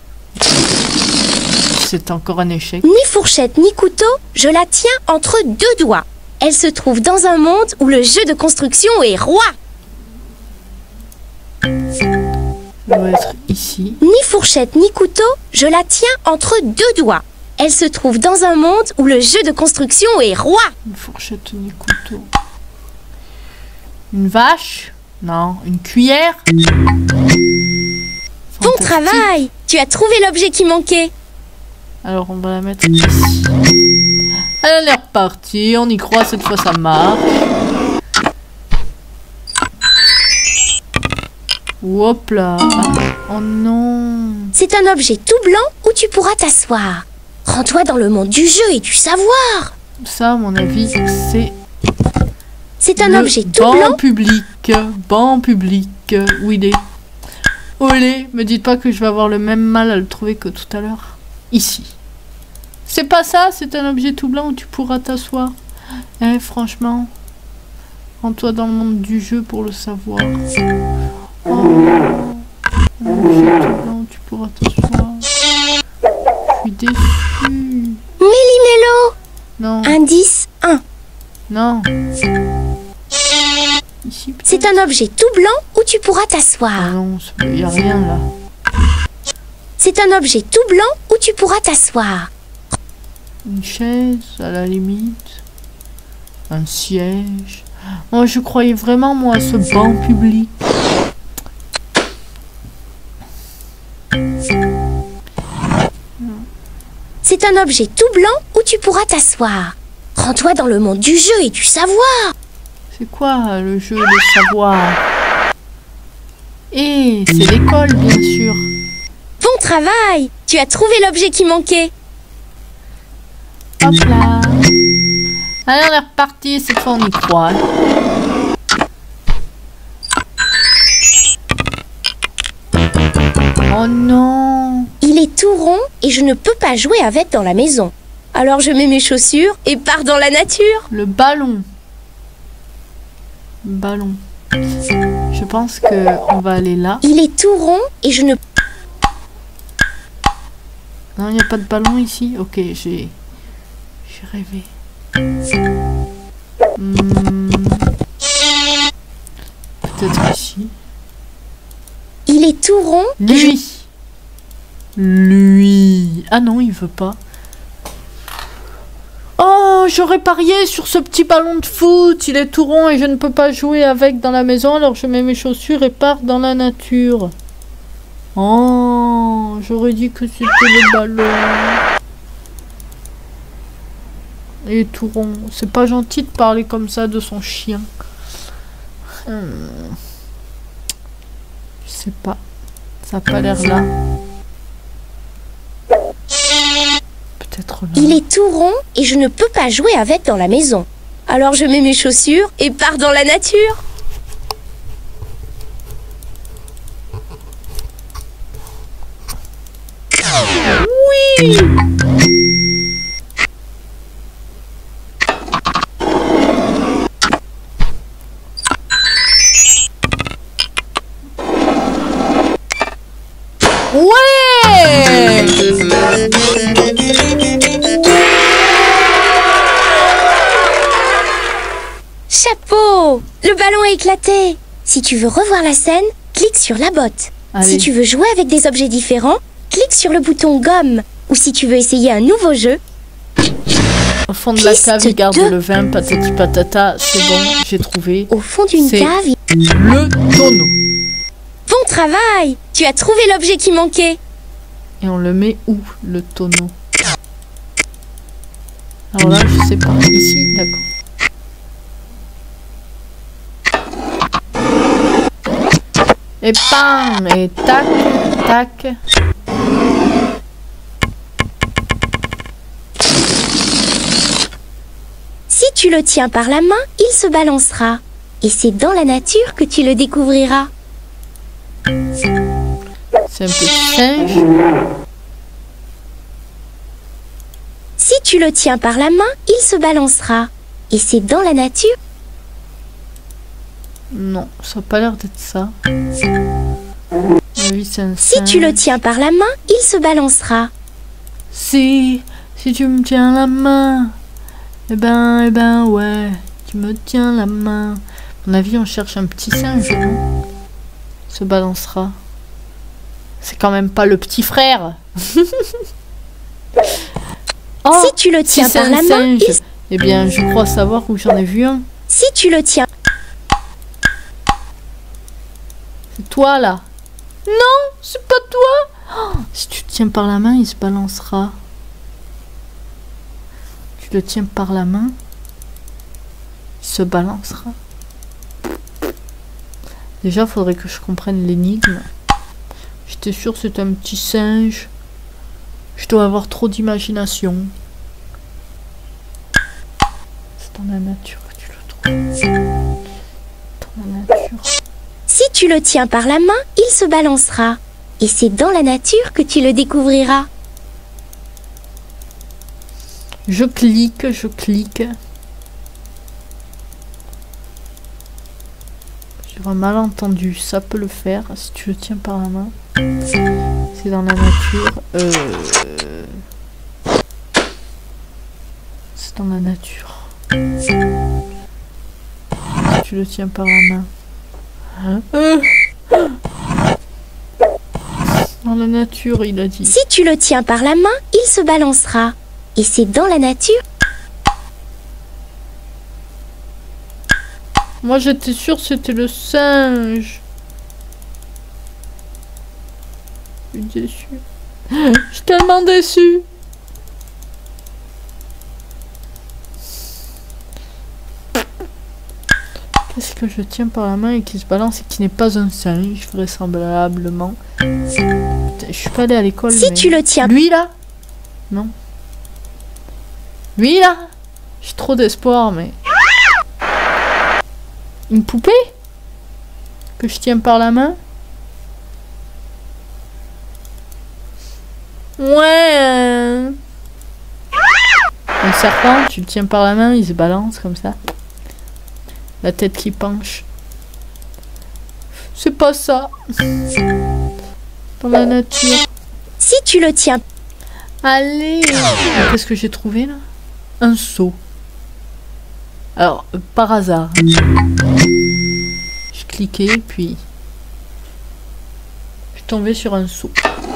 C'est encore un échec. Ni fourchette ni couteau, je la tiens entre deux doigts. Elle se trouve dans un monde où le jeu de construction est roi. Ça doit être ici. Ni fourchette ni couteau, je la tiens entre deux doigts. Elle se trouve dans un monde où le jeu de construction est roi. Une fourchette, ni couteau. Une vache? Non. Une cuillère? Bon travail! Tu as trouvé l'objet qui manquait. Alors on va la mettre ici. Elle est repartie, on y croit, cette fois ça marche. Hop là. Oh non. C'est un objet tout blanc où tu pourras t'asseoir. Rends-toi dans le monde du jeu et du savoir. Ça, à mon avis, c'est... C'est un le objet tout banc blanc. public. Banc public. Où il est? Olé, me dites pas que je vais avoir le même mal à le trouver que tout à l'heure. Ici. C'est pas ça, c'est un objet tout blanc où tu pourras t'asseoir. Eh, franchement. Rends-toi dans le monde du jeu pour le savoir. Oh. Un objet tout blanc où tu pourras t'asseoir. Je suis déçue. Méli-mélo. Non. Indice un. Non. Ici, C'est un objet tout blanc où tu pourras Ah t'asseoir. non, il n'y a rien là. C'est un objet tout blanc où tu pourras t'asseoir. Une chaise, à la limite. Un siège. Moi, je croyais vraiment, moi, à ce banc public. C'est un objet tout blanc où tu pourras t'asseoir. Rends-toi dans le monde du jeu et du savoir. C'est quoi le jeu de savoir? Et c'est l'école, bien sûr. Bon travail! Tu as trouvé l'objet qui manquait. Hop là. Allez, on est reparti. Cette fois, on y croit. Oh non. Il est tout rond et je ne peux pas jouer avec dans la maison. Alors je mets mes chaussures et pars dans la nature. Le ballon. Ballon. Je pense que on va aller là. Il est tout rond et je ne... Non, il n'y a pas de ballon ici. Ok, j'ai... J'ai rêvé. Hmm. Peut-être ici. Il est tout rond. Lui. Lui. Ah non, il veut pas. Oh, j'aurais parié sur ce petit ballon de foot. Il est tout rond et je ne peux pas jouer avec dans la maison. Alors je mets mes chaussures et pars dans la nature. Oh, j'aurais dit que c'était le ballon. Il est tout rond. C'est pas gentil de parler comme ça de son chien. Hmm. Je sais pas. Ça a pas l'air là. Peut-être là. Il est tout rond et je ne peux pas jouer avec dans la maison. Alors je mets mes chaussures et pars dans la nature. Oui! Ouais! Chapeau! Le ballon a éclaté. Si tu veux revoir la scène, clique sur la botte. Allez. Si tu veux jouer avec des objets différents, clique sur le bouton gomme. Ou si tu veux essayer un nouveau jeu, Au fond de la Piste cave, il garde deux. le vin, patati patata. C'est bon, j'ai trouvé. au fond d'une C'est- cave, il- Le tonneau. bon travail! Tu as trouvé l'objet qui manquait. Et on le met où, le tonneau? Alors là, je sais pas. Ici, d'accord. Et bam! Et tac, tac. Si tu le tiens par la main, il se balancera. Et c'est dans la nature que tu le découvriras. C'est un petit singe. Si tu le tiens par la main, il se balancera. Et c'est dans la nature. Non, ça n'a pas l'air d'être ça. Oui, c'est un Si tu le singe. tiens par la main, il se balancera. Si, si tu me tiens la main. Eh ben, eh ben, ouais. Tu me tiens la main. À mon avis, on cherche un petit singe, non? Se balancera. C'est quand même pas le petit frère. Oh, Si tu le si tiens c'est par un la main, singe. il... Eh bien, je crois savoir où j'en ai vu un. Si tu le tiens... C'est toi, là. Non, c'est pas toi. Oh, si tu le tiens par la main, il se balancera. Tu le tiens par la main, il se balancera. Déjà, faudrait que je comprenne l'énigme. J'étais sûre que c'était un petit singe. Je dois avoir trop d'imagination. C'est dans la nature que tu le trouves. Dans la nature. Si tu le tiens par la main, il se balancera. Et c'est dans la nature que tu le découvriras. Je clique, je clique. Sur un malentendu, ça peut le faire si tu le tiens par la main. C'est dans la nature. Euh... C'est dans la nature. Tu le tiens par la main. Hein Euh. Dans la nature, il a dit. Si tu le tiens par la main, il se balancera. Et c'est dans la nature. Moi, j'étais sûre que c'était le singe. Je suis déçue. Je suis tellement déçue. Qu'est-ce que je tiens par la main et qui se balance et qui n'est pas un singe, vraisemblablement. Putain, je suis pas allée à l'école. Si mais... tu le tiens... Lui là? Non. Lui là? J'ai trop d'espoir, mais... Une poupée? Que je tiens par la main? Ouais. euh. Un serpent, tu le tiens par la main, il se balance comme ça. La tête qui penche. C'est pas ça. Dans la nature. Si tu le tiens... Allez. Qu'est-ce que j'ai trouvé là? Un seau. Alors, euh, par hasard, je cliquais, puis je tombais sur un saut.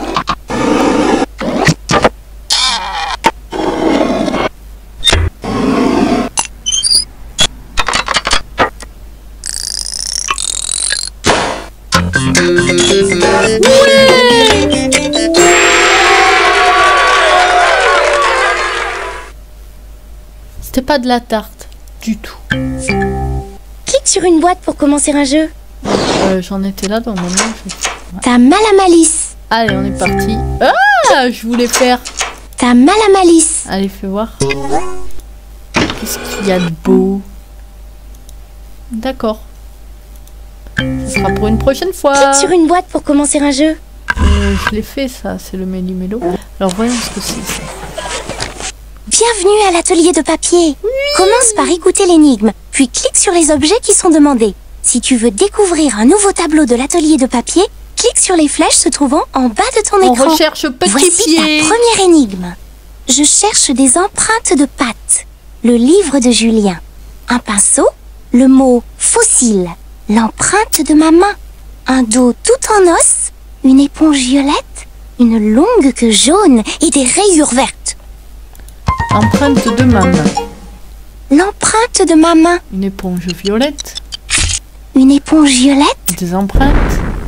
C'était pas de la tarte, du tout. Clique sur une boîte pour commencer un jeu. Euh, J'en étais là dans mon nom. Je... T'as mal à malice. Allez, on est parti. Ah, je voulais faire. T'as mal à malice. Allez, fais voir. Qu'est-ce qu'il y a de beau? D'accord. Ce sera pour une prochaine fois. Clique sur une boîte pour commencer un jeu. Euh, je l'ai fait, ça. C'est le méli-mélo. Alors, voyons ce que c'est. Bienvenue à l'atelier de papier. Oui. Commence par écouter l'énigme, puis clique sur les objets qui sont demandés. Si tu veux découvrir un nouveau tableau de l'atelier de papier, clique sur les flèches se trouvant en bas de ton On écran. On recherche petit Voici pied. ta première énigme. Je cherche des empreintes de pattes. Le livre de Julien. Un pinceau, le mot fossile, l'empreinte de ma main, un dos tout en os, une éponge violette, une longue queue jaune et des rayures vertes. Empreinte de ma main. L'empreinte de ma main. Une éponge violette. Une éponge violette. Des empreintes.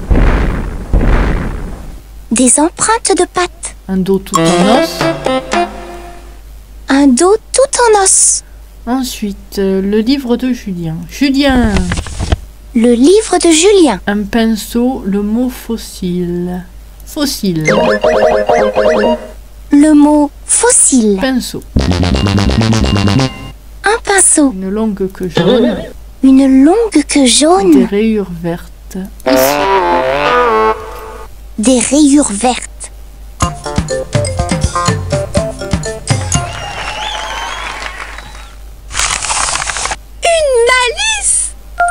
Des empreintes de pattes. Un dos tout en os. Un dos tout en os. Ensuite, euh, le livre de Julien. Julien. Le livre de Julien. Un pinceau, le mot fossile. Fossile. Le mot fossile. Pinceau. Un pinceau. Une longue queue jaune. Une longue queue jaune. Des rayures vertes. Des rayures vertes. Une malice.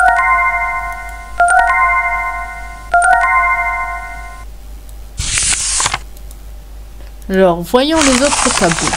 Alors, voyons les autres tableaux.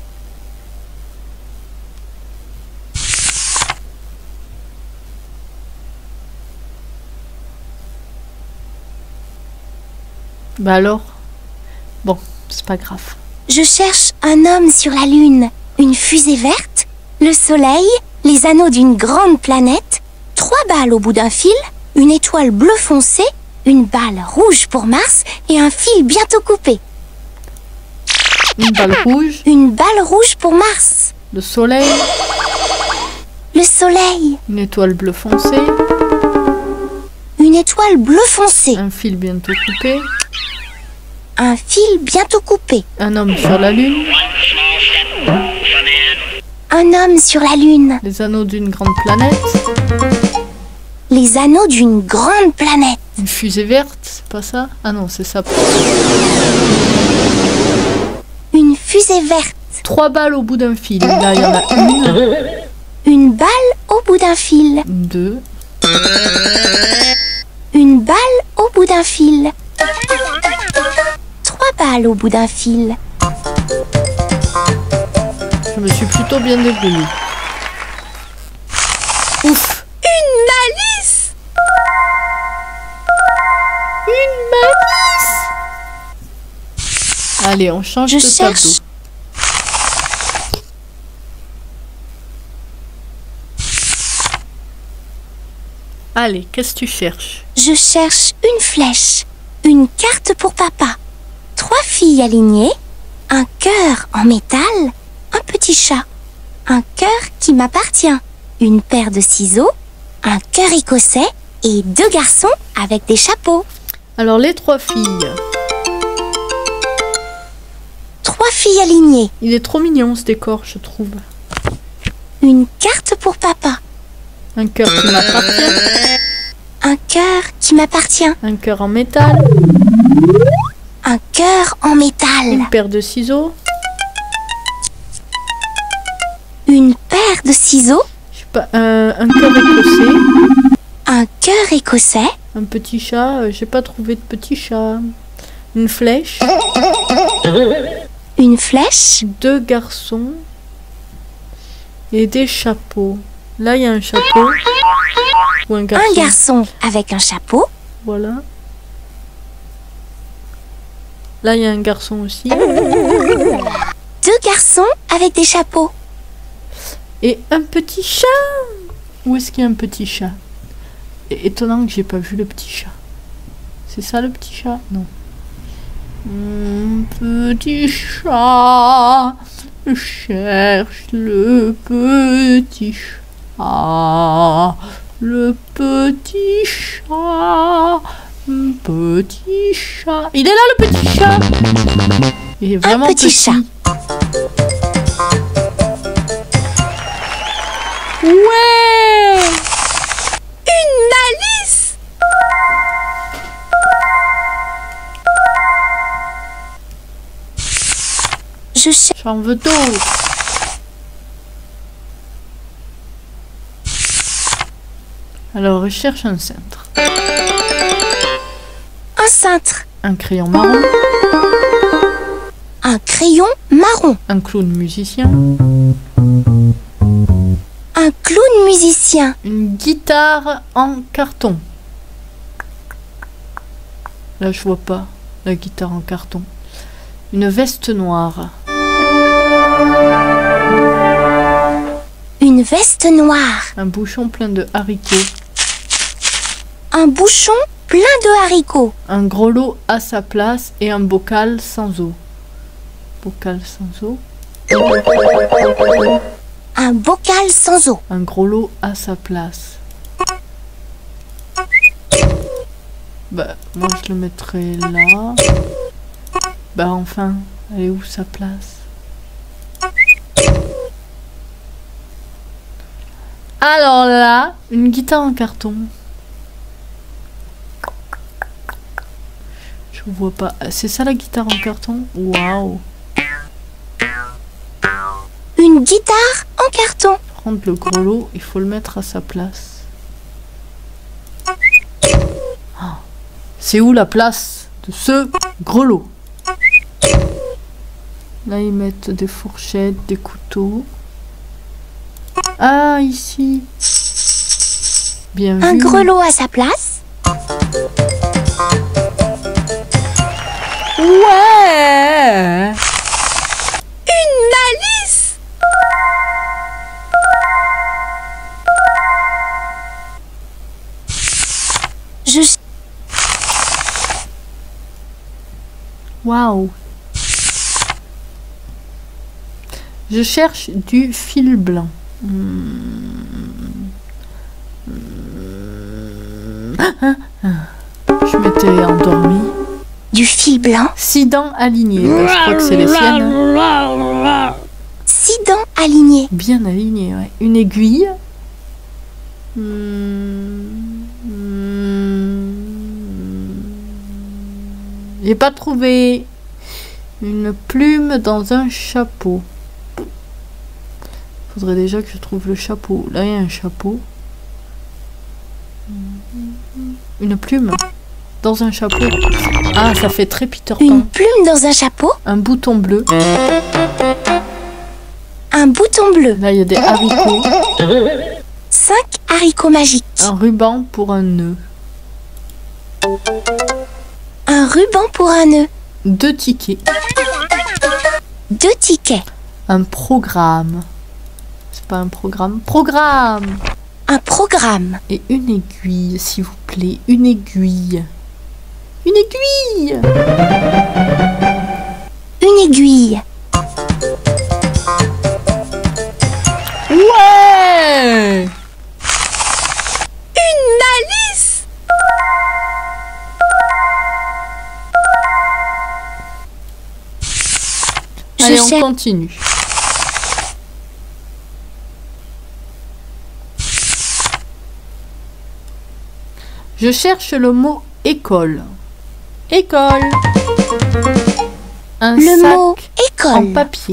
Bah alors, bon, c'est pas grave. Je cherche un homme sur la lune, une fusée verte, le soleil, les anneaux d'une grande planète, trois balles au bout d'un fil, une étoile bleu foncé, une balle rouge pour Mars et un fil bientôt coupé. Une balle rouge. Une balle rouge pour Mars. Le soleil. Le soleil. Une étoile bleu foncé. Une étoile bleu foncé. Un fil bientôt coupé. Un fil bientôt coupé. Un homme sur la lune. Un homme sur la lune. Les anneaux d'une grande planète. Les anneaux d'une grande planète. Une fusée verte, c'est pas ça? Ah non, c'est ça. Une fusée verte. Trois balles au bout d'un fil. Là, il y en a une. Une balle au bout d'un fil. Deux. Une balle au bout d'un fil. Trois balles au bout d'un fil. Je me suis plutôt bien débrouillée. Ouf. Une malice. Une malice. Allez, on change Je de cherche. tableau. Allez, qu'est-ce que tu cherches? Je cherche une flèche, une carte pour papa, trois filles alignées, un cœur en métal, un petit chat, un cœur qui m'appartient, une paire de ciseaux, un cœur écossais et deux garçons avec des chapeaux. Alors, les trois filles. Trois filles alignées, Il est trop mignon ce décor, je trouve. une carte pour papa, Un cœur qui m'appartient. un cœur qui m'appartient, Un cœur en métal. un cœur en métal, Une paire de ciseaux. une paire de ciseaux, Je sais pas, un, un cœur écossais. un cœur écossais, Un petit chat. euh, J'ai pas trouvé de petit chat. Une flèche. une flèche, Deux garçons. Et des chapeaux. Là, il y a un chapeau. Ou un garçon. Un garçon avec un chapeau. Voilà. Là, il y a un garçon aussi. Deux garçons avec des chapeaux. Et un petit chat. Où est-ce qu'il y a un petit chat? Et étonnant que j'ai pas vu le petit chat. C'est ça le petit chat? Non. Mon petit chat cherche le petit chat. Le petit chat. Petit chat. Il est là le petit chat. Il est vraiment Un petit, petit. chat. Ouais. Une malice. Je cherche J'en veux d'autres. Alors, recherche un cintre. un cintre, Un crayon marron. un crayon marron, Un clown musicien. un clown musicien, Une guitare en carton. Là, je vois pas la guitare en carton. Une veste noire. une veste noire, Un bouchon plein de haricots. un bouchon plein de haricots, Un gros lot à sa place et un bocal sans eau. Bocal sans eau. un bocal sans eau, Un gros lot à sa place. Bah, moi je le mettrais là. Bah enfin, elle est où sa place? Alors là, une guitare en carton. Je vois pas. C'est ça la guitare en carton? Waouh! une guitare en carton, Prendre le gros lot, il faut le mettre à sa place. Ah. C'est où la place de ce gros lot? Là, ils mettent des fourchettes, des couteaux. Ah, ici. Bien un vu. grelot à sa place, Ouais. une malice, je ch- Waouh. Je cherche du fil blanc. Hmm. Hmm. Ah, ah. Je m'étais endormie. du fil blanc, Six dents alignées. Bah, je crois que c'est les siennes. six dents alignées, Bien alignées, ouais. Une aiguille. Hmm. Hmm. J'ai pas trouvé. Une plume dans un chapeau. Faudrait déjà que je trouve le chapeau. Là, il y a un chapeau. Une plume dans un chapeau. Ah, ça fait très Peter Pan. une plume dans un chapeau, Un bouton bleu. un bouton bleu, Là, il y a des haricots. cinq haricots magiques, Un ruban pour un nœud. un ruban pour un nœud, Deux tickets. deux tickets, Un programme. C'est pas un programme. Programme. un programme, Et une aiguille, s'il vous plaît. Une aiguille. Une aiguille. une aiguille, Ouais. une malice, je Allez, on cherche continue. Je cherche le mot école. École. Un le sac mot en école, papier.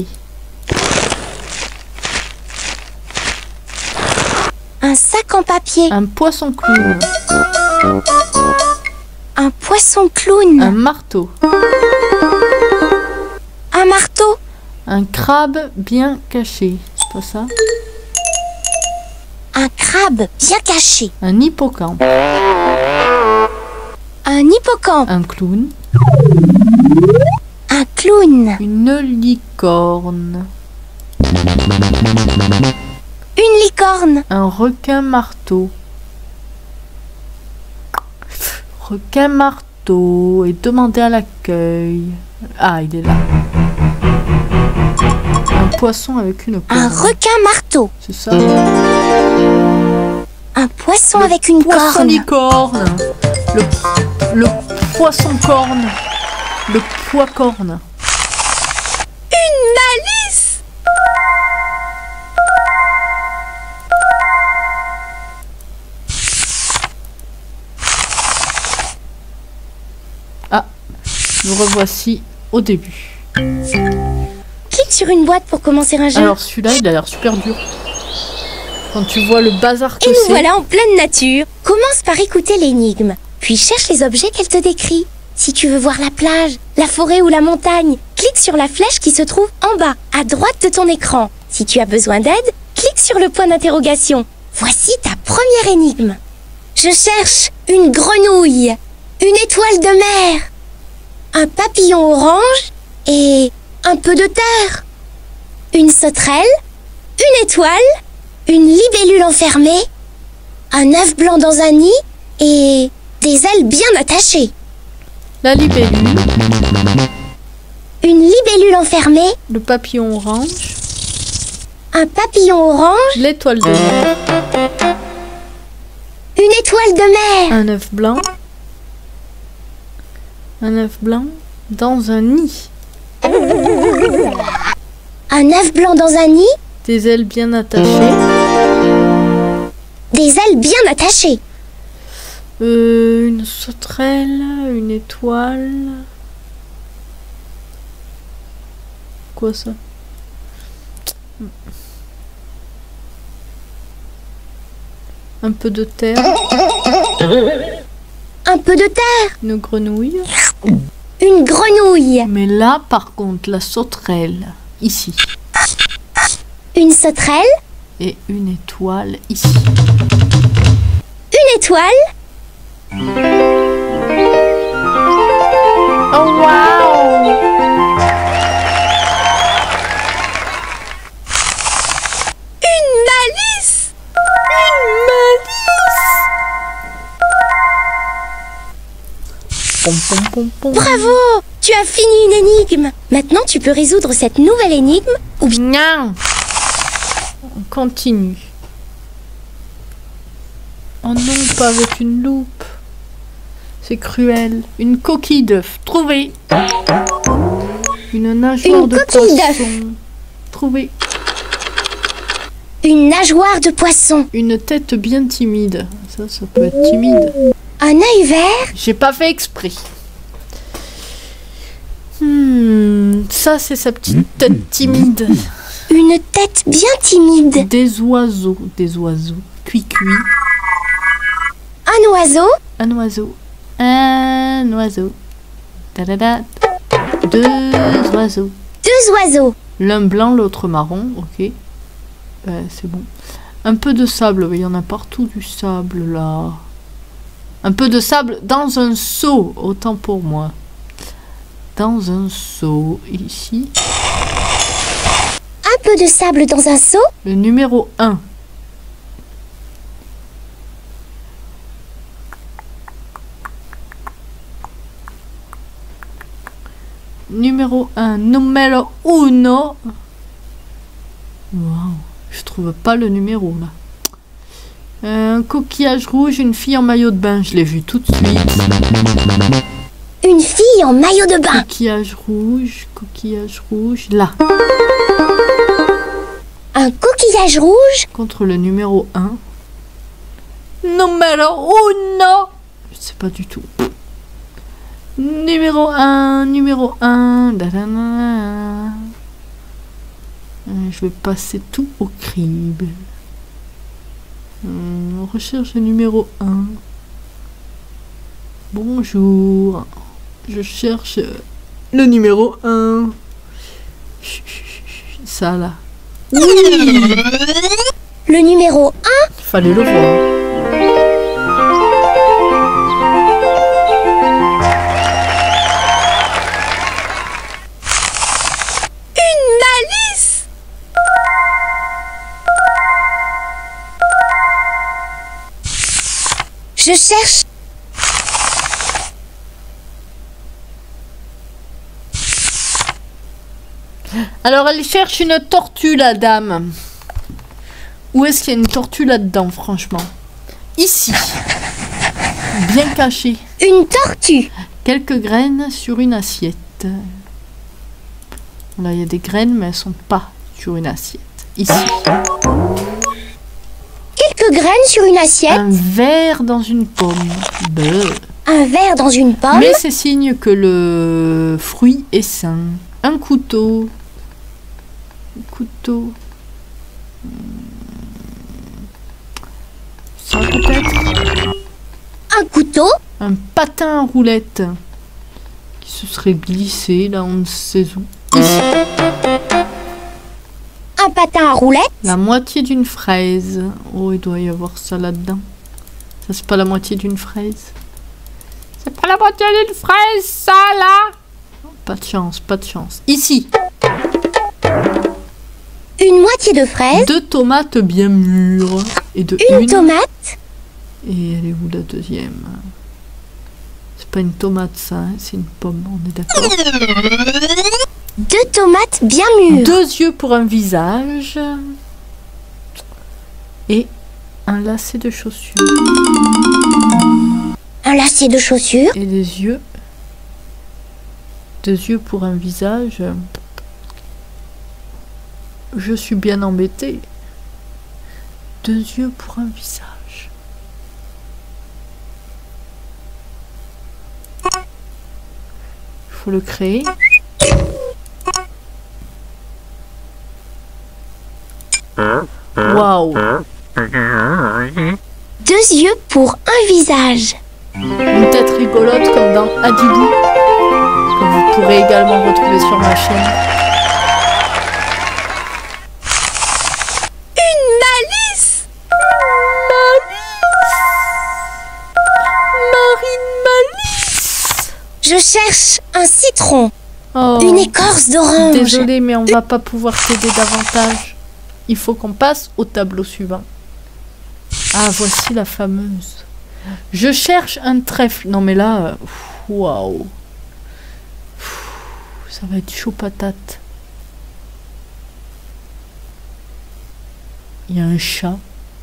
un sac en papier, Un poisson clown. un poisson clown, Un marteau. un marteau, Un crabe bien caché. C'est pas ça? un crabe bien caché. Un hippocampe. Un hippocampe. Un clown. Un clown. Une licorne. Une licorne. Un requin marteau. Requin marteau. Et demander à l'accueil. Ah, il est là. Un poisson avec une corne. Un requin marteau. C'est ça. Un poisson Le avec une poisson corne. licorne. Le, le poisson corne. Le pois corne. Une malice. Ah, nous revoici au début. Clique sur une boîte pour commencer un jeu. Alors celui-là, il a l'air super dur. Quand tu vois le bazar que Et nous c'est. voilà en pleine nature. Commence par écouter l'énigme, puis cherche les objets qu'elle te décrit. Si tu veux voir la plage, la forêt ou la montagne, clique sur la flèche qui se trouve en bas, à droite de ton écran. Si tu as besoin d'aide, clique sur le point d'interrogation. Voici ta première énigme. Je cherche une grenouille, une étoile de mer, un papillon orange et un peu de terre. Une sauterelle, une étoile, une libellule enfermée, un œuf blanc dans un nid et des ailes bien attachées. La libellule, Une libellule enfermée, le papillon orange, un papillon orange, l'étoile de mer, une étoile de mer, un œuf blanc, un œuf blanc dans un nid, un œuf blanc dans un nid, des ailes bien attachées, des ailes bien attachées, euh, une sauterelle, une étoile. Quoi ça? Un peu de terre, un peu de terre, une grenouille. une grenouille, Mais là, par contre, la sauterelle, ici. une sauterelle, Et une étoile, ici. une étoile, Oh, waouh! une malice. Pom, pom, pom, pom. Bravo, tu as fini une énigme. Maintenant, tu peux résoudre cette nouvelle énigme ou bien... Non. On continue. Oh non, pas avec une loupe. C'est cruel. Une coquille d'œuf. Trouvé. Une nageoire Une de coquille d'œuf. poisson. Trouvé. Une nageoire de poisson, Une tête bien timide. Ça, ça peut être timide. un œil vert, J'ai pas fait exprès. Hmm, ça, c'est sa petite tête timide. une tête bien timide, Des oiseaux. Des oiseaux. Cuit-cuit. un oiseau, Un oiseau. Un oiseau. Ta-da-da. Deux oiseaux. deux oiseaux, L'un blanc, l'autre marron. Ok. Euh, c'est bon. Un peu de sable. Il y en a partout du sable là. Un peu de sable dans un seau. Autant pour moi. Dans un seau. Ici. un peu de sable dans un seau, Le numéro un. Numéro un. Numéro uno. Waouh. Je trouve pas le numéro là. Un coquillage rouge, une fille en maillot de bain. Je l'ai vu tout de suite. une fille en maillot de bain, Coquillage rouge, coquillage rouge. Là. un coquillage rouge, Contre le numéro un. Numéro uno. Je sais pas du tout. Numéro un, numéro un. Da-da-da-da. Euh, Je vais passer tout au crible. Hum, On recherche le numéro un. Bonjour. Je cherche le numéro un. Chut, chut, chut, chut. Ça là. le numéro un, Fallait le voir. Je cherche. Alors elle cherche une tortue, la dame. Où est-ce qu'il y a une tortue là-dedans, franchement? Ici. Bien caché. Une tortue. Quelques graines sur une assiette. Là, il y a des graines, mais elles sont pas sur une assiette. Ici. Quelques graines sur une assiette. Un verre dans une pomme. Bleu. Un verre dans une pomme. Mais c'est signe que le fruit est sain. Un couteau. Un couteau. Ça peut-être. Un couteau. Un patin à roulettes. Qui se serait glissé là, on ne sait où. Ici. Un patin à roulettes. La moitié d'une fraise. Oh, il doit y avoir ça là-dedans. Ça, c'est pas la moitié d'une fraise. C'est pas la moitié d'une fraise, ça, là. Pas de chance, pas de chance. Ici. Une moitié de fraise. Deux tomates bien mûres. Et de Une, une. tomate. Et elle est où la deuxième? C'est pas une tomate, ça, hein, c'est une pomme, on est d'accord. Deux tomates bien mûres. Deux yeux pour un visage. Et un lacet de chaussures. Un lacet de chaussures. Et des yeux. Deux yeux pour un visage. Je suis bien embêtée. Deux yeux pour un visage. Il faut le créer. Waouh! Deux yeux pour un visage. Une tête rigolote comme dans Adibou, que vous pourrez également retrouver sur ma chaîne. Une malice. Marine Malice! Je cherche un citron. Oh, Une écorce d'orange. désolée, mais on va pas pouvoir t'aider davantage. Il faut qu'on passe au tableau suivant. Ah, voici la fameuse. Je cherche un trèfle. Non, mais là, waouh. Ça va être chaud patate. Il y a un chat.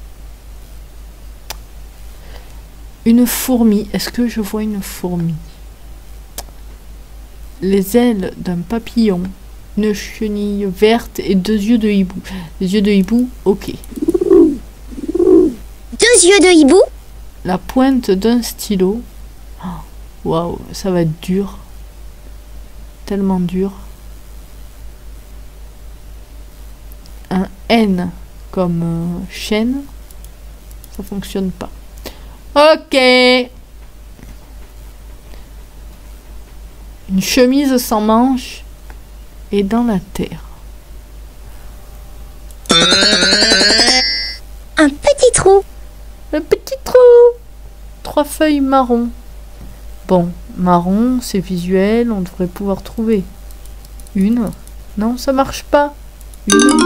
Une fourmi. Est-ce que je vois une fourmi? Les ailes d'un papillon. Une chenille verte et deux yeux de hibou. Les yeux de hibou, ok. Deux yeux de hibou. La pointe d'un stylo. Waouh, wow, ça va être dur. Tellement dur. Un N comme euh, chaîne. Ça fonctionne pas. Ok. Une chemise sans manches. Et dans la terre. Un petit trou. Un petit trou. Trois feuilles marron. Bon, marron, c'est visuel, on devrait pouvoir trouver. Une. Non, ça marche pas. Une.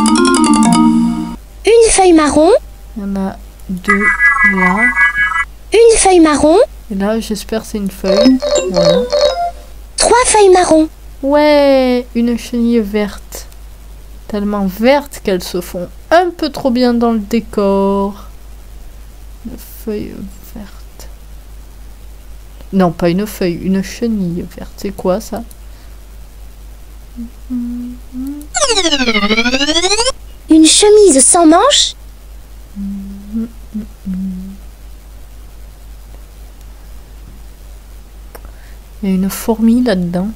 Une feuille marron. Il y en a deux là. Une feuille marron. Et là, j'espère que c'est une feuille. Voilà. Trois feuilles marron. Ouais, une chenille verte. Tellement verte qu'elles se font un peu trop bien dans le décor. Une feuille verte. Non, pas une feuille, une chenille verte. C'est quoi ça? Une chemise sans manches. Il y a une fourmi là-dedans.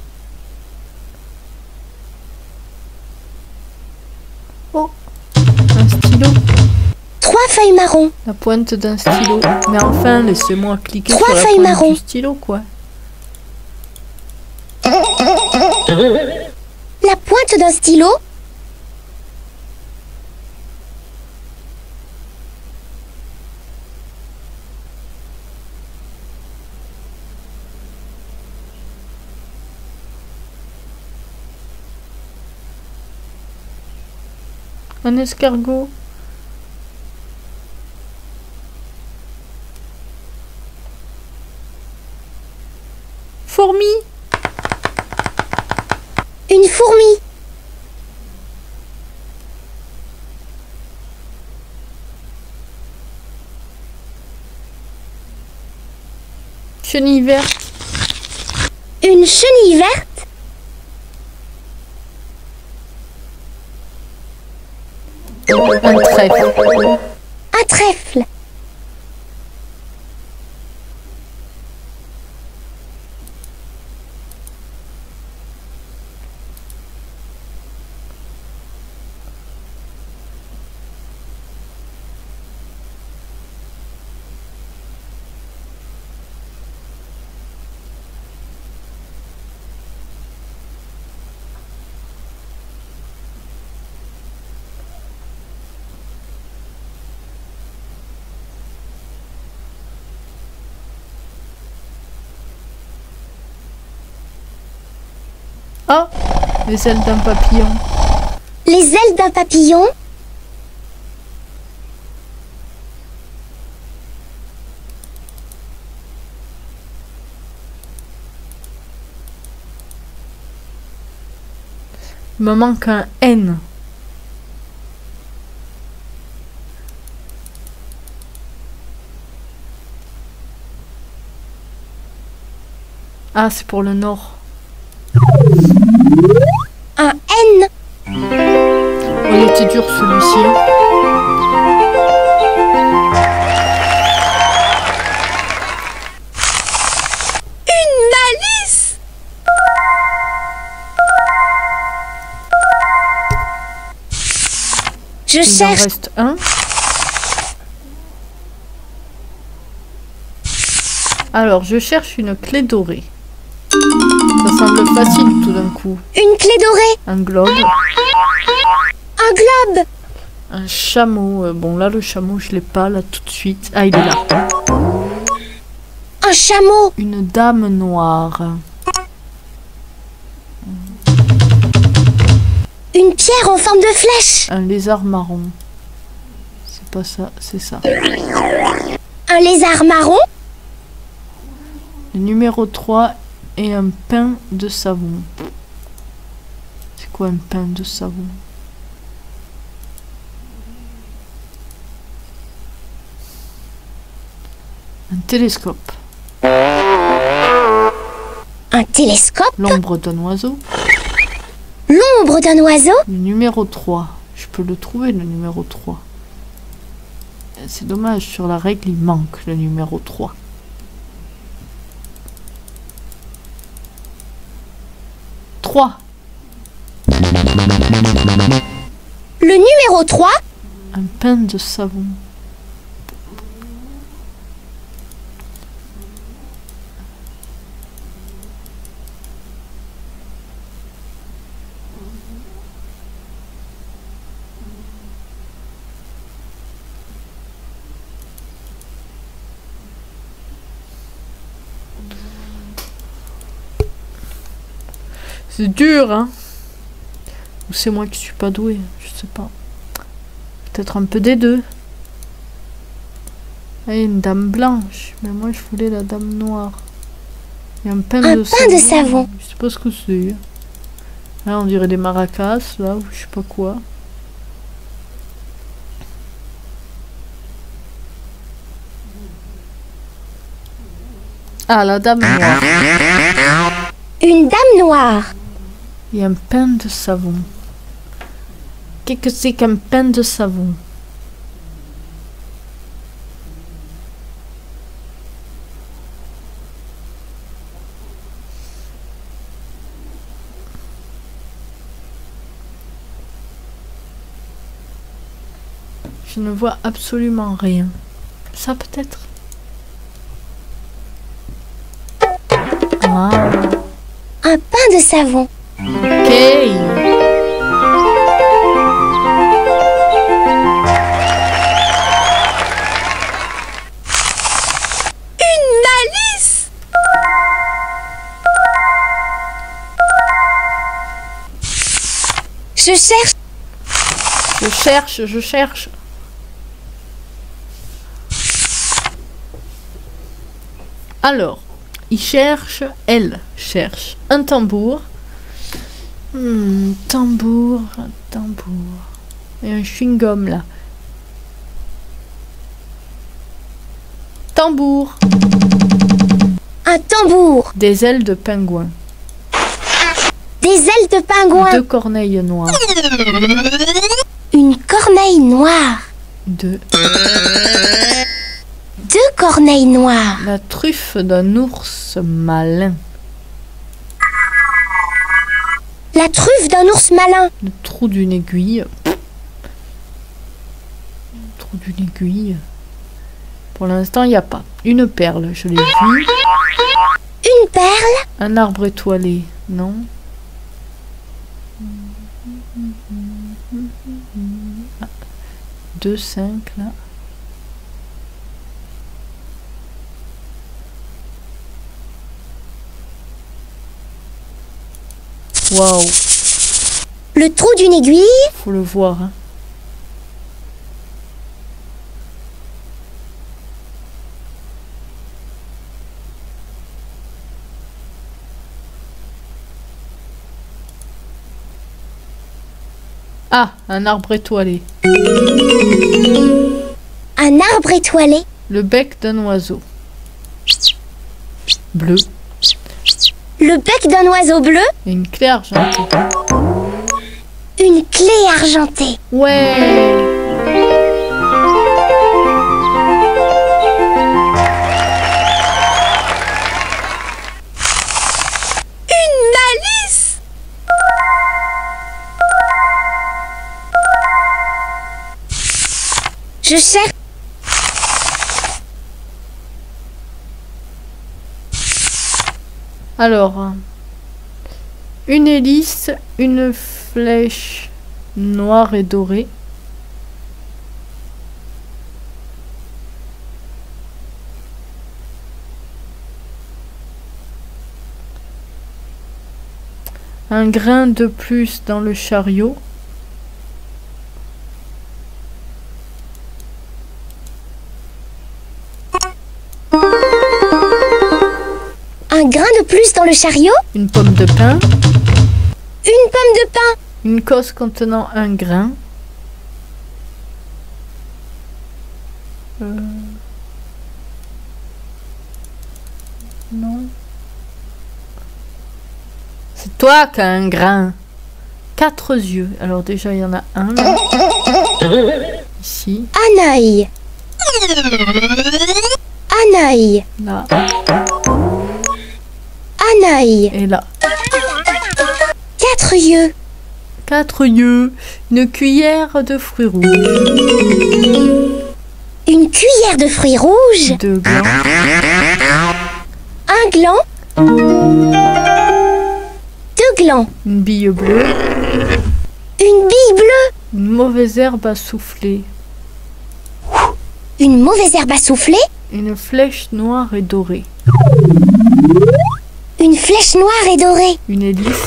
Oh, un stylo. Trois feuilles marron. La pointe d'un stylo. Mais enfin, laissez-moi cliquer Trois sur la feuilles pointe marron. du stylo, quoi. La pointe d'un stylo. Un escargot. Fourmi. Une fourmi. Chenille verte. Une chenille verte. Un trèfle. Un trèfle. Ah, les ailes d'un papillon. Les ailes d'un papillon. Il me manque un N. Ah, c'est pour le nord. Un N. Oh, il était dur celui-ci. Une malice. Je Il en cherche. reste un. Alors, je cherche une clé dorée. Ça semble facile tout d'un coup. Une clé dorée. Un globe. Un globe. Un chameau. Euh, bon, là, le chameau, je l'ai pas, là, tout de suite. Ah, il est là. Un chameau. Une dame noire. Une pierre en forme de flèche. Un lézard marron. C'est pas ça, c'est ça. Un lézard marron. Le numéro trois et un pain de savon. C'est quoi un pain de savon? Un télescope. Un télescope. L'ombre d'un oiseau. L'ombre d'un oiseau. Le numéro trois. Je peux le trouver, le numéro trois. C'est dommage, sur la règle, il manque le numéro trois. trois. Le numéro trois. Un pain de savon. C'est dur, hein? Ou c'est moi qui suis pas douée, je sais pas. Peut-être un peu des deux. Ah, une dame blanche, mais moi je voulais la dame noire. Et un pain Un de pain savon. de savon. Je sais pas ce que c'est. Là, on dirait des maracas, là, ou je sais pas quoi. Ah, la dame noire. Une dame noire. Et un pain de savon. Qu'est-ce que c'est qu'un pain de savon? Je ne vois absolument rien. Ça peut-être? Ah. Un pain de savon. Ok. Une malice. Je cherche. Je cherche, je cherche. Alors, il cherche, elle cherche un tambour. Hmm, tambour, tambour. Et un chewing-gum là. Tambour. Un tambour. Des ailes de pingouin. Des ailes de pingouin. Deux corneilles noires. Une corneille noire. Deux. Deux corneilles noires. La truffe d'un ours malin. La truffe d'un ours malin. Le trou d'une aiguille. Le trou d'une aiguille. Pour l'instant, il n'y a pas. Une perle, je l'ai vue. Une perle. Un arbre étoilé, non. Ah. Deux, cinq, là. Waouh. Le trou d'une aiguille. Faut le voir, hein. Ah, un arbre étoilé. Un arbre étoilé. Le bec d'un oiseau. Bleu. Le bec d'un oiseau bleu. Et une clé argentée. Une clé argentée. Ouais. Une malice. Je cherche. Alors, une hélice, une flèche noire et dorée. Un grain de plus dans le chariot. Un grain de plus dans le chariot. Une pomme de pin. Une pomme de pin. Une cosse contenant un grain. Euh... Non. C'est toi qui as un grain. Quatre yeux. Alors déjà, il y en a un là. Ici. Un œil. Un œil. Là. Un œil. Et là. Quatre yeux. Quatre yeux. Une cuillère de fruits rouges. Une cuillère de fruits rouges. Deux glands. Un gland. Deux glands. Une bille bleue. Une bille bleue. Une mauvaise herbe à souffler. Une mauvaise herbe à souffler. Une flèche noire et dorée. Une flèche noire et dorée. Une hélice.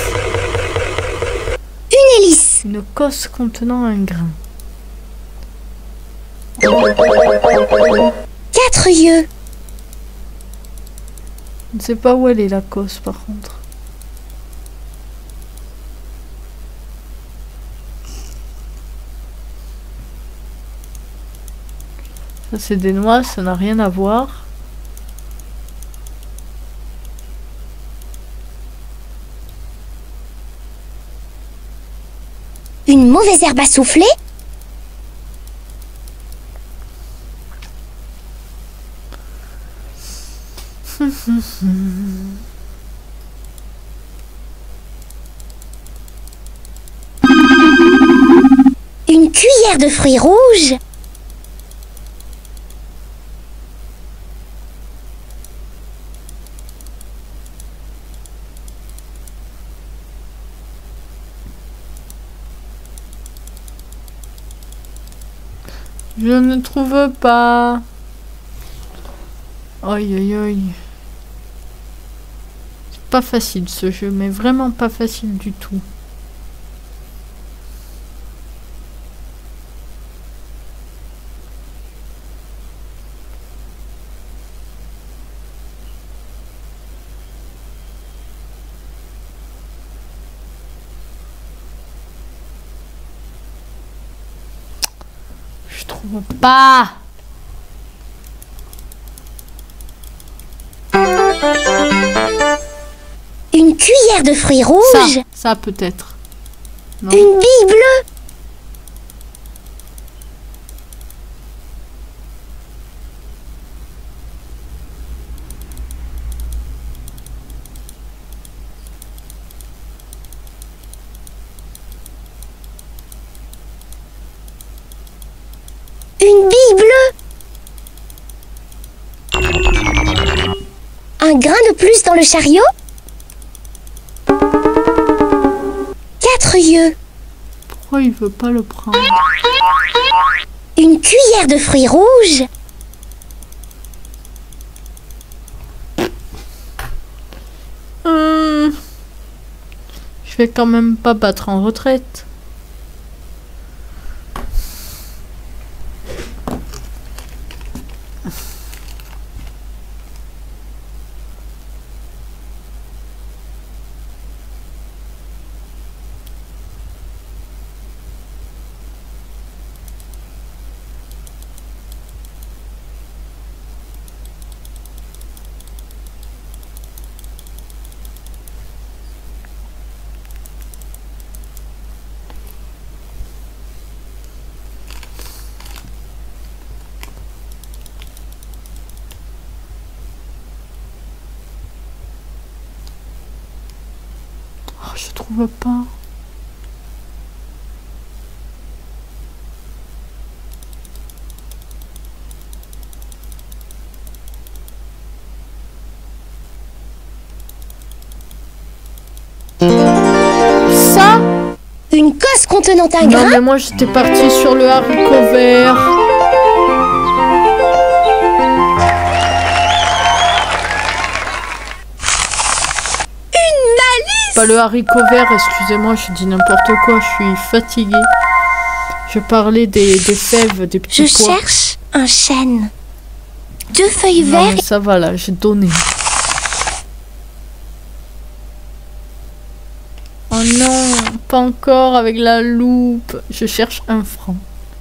Une hélice. Une cosse contenant un grain. Quatre yeux. Je ne sais pas où elle est la cosse par contre. Ça c'est des noix, ça n'a rien à voir. Une mauvaise herbe à souffler. Une cuillère de fruits rouges. Je ne trouve pas. Aïe aïe aïe. C'est pas facile ce jeu, mais vraiment pas facile du tout. trouve pas. Une cuillère de fruits rouges. Ça, ça peut-être. Non. Une bille bleue. Une bille bleue. Un grain de plus dans le chariot. Quatre yeux. Pourquoi il veut pas le prendre? Une cuillère de fruits rouges. Hum, Je vais quand même pas battre en retraite. Oh, je trouve pas. Ça? Une cosse contenant un Non grain. mais moi j'étais partie sur le haricot vert. Pas le haricot vert, excusez-moi, je dis n'importe quoi, je suis fatiguée. Je parlais des, des fèves, des petits Je pois. cherche un chêne. Deux feuilles Non, vertes. mais ça va là, j'ai donné. Oh non, pas encore avec la loupe. Je cherche un franc.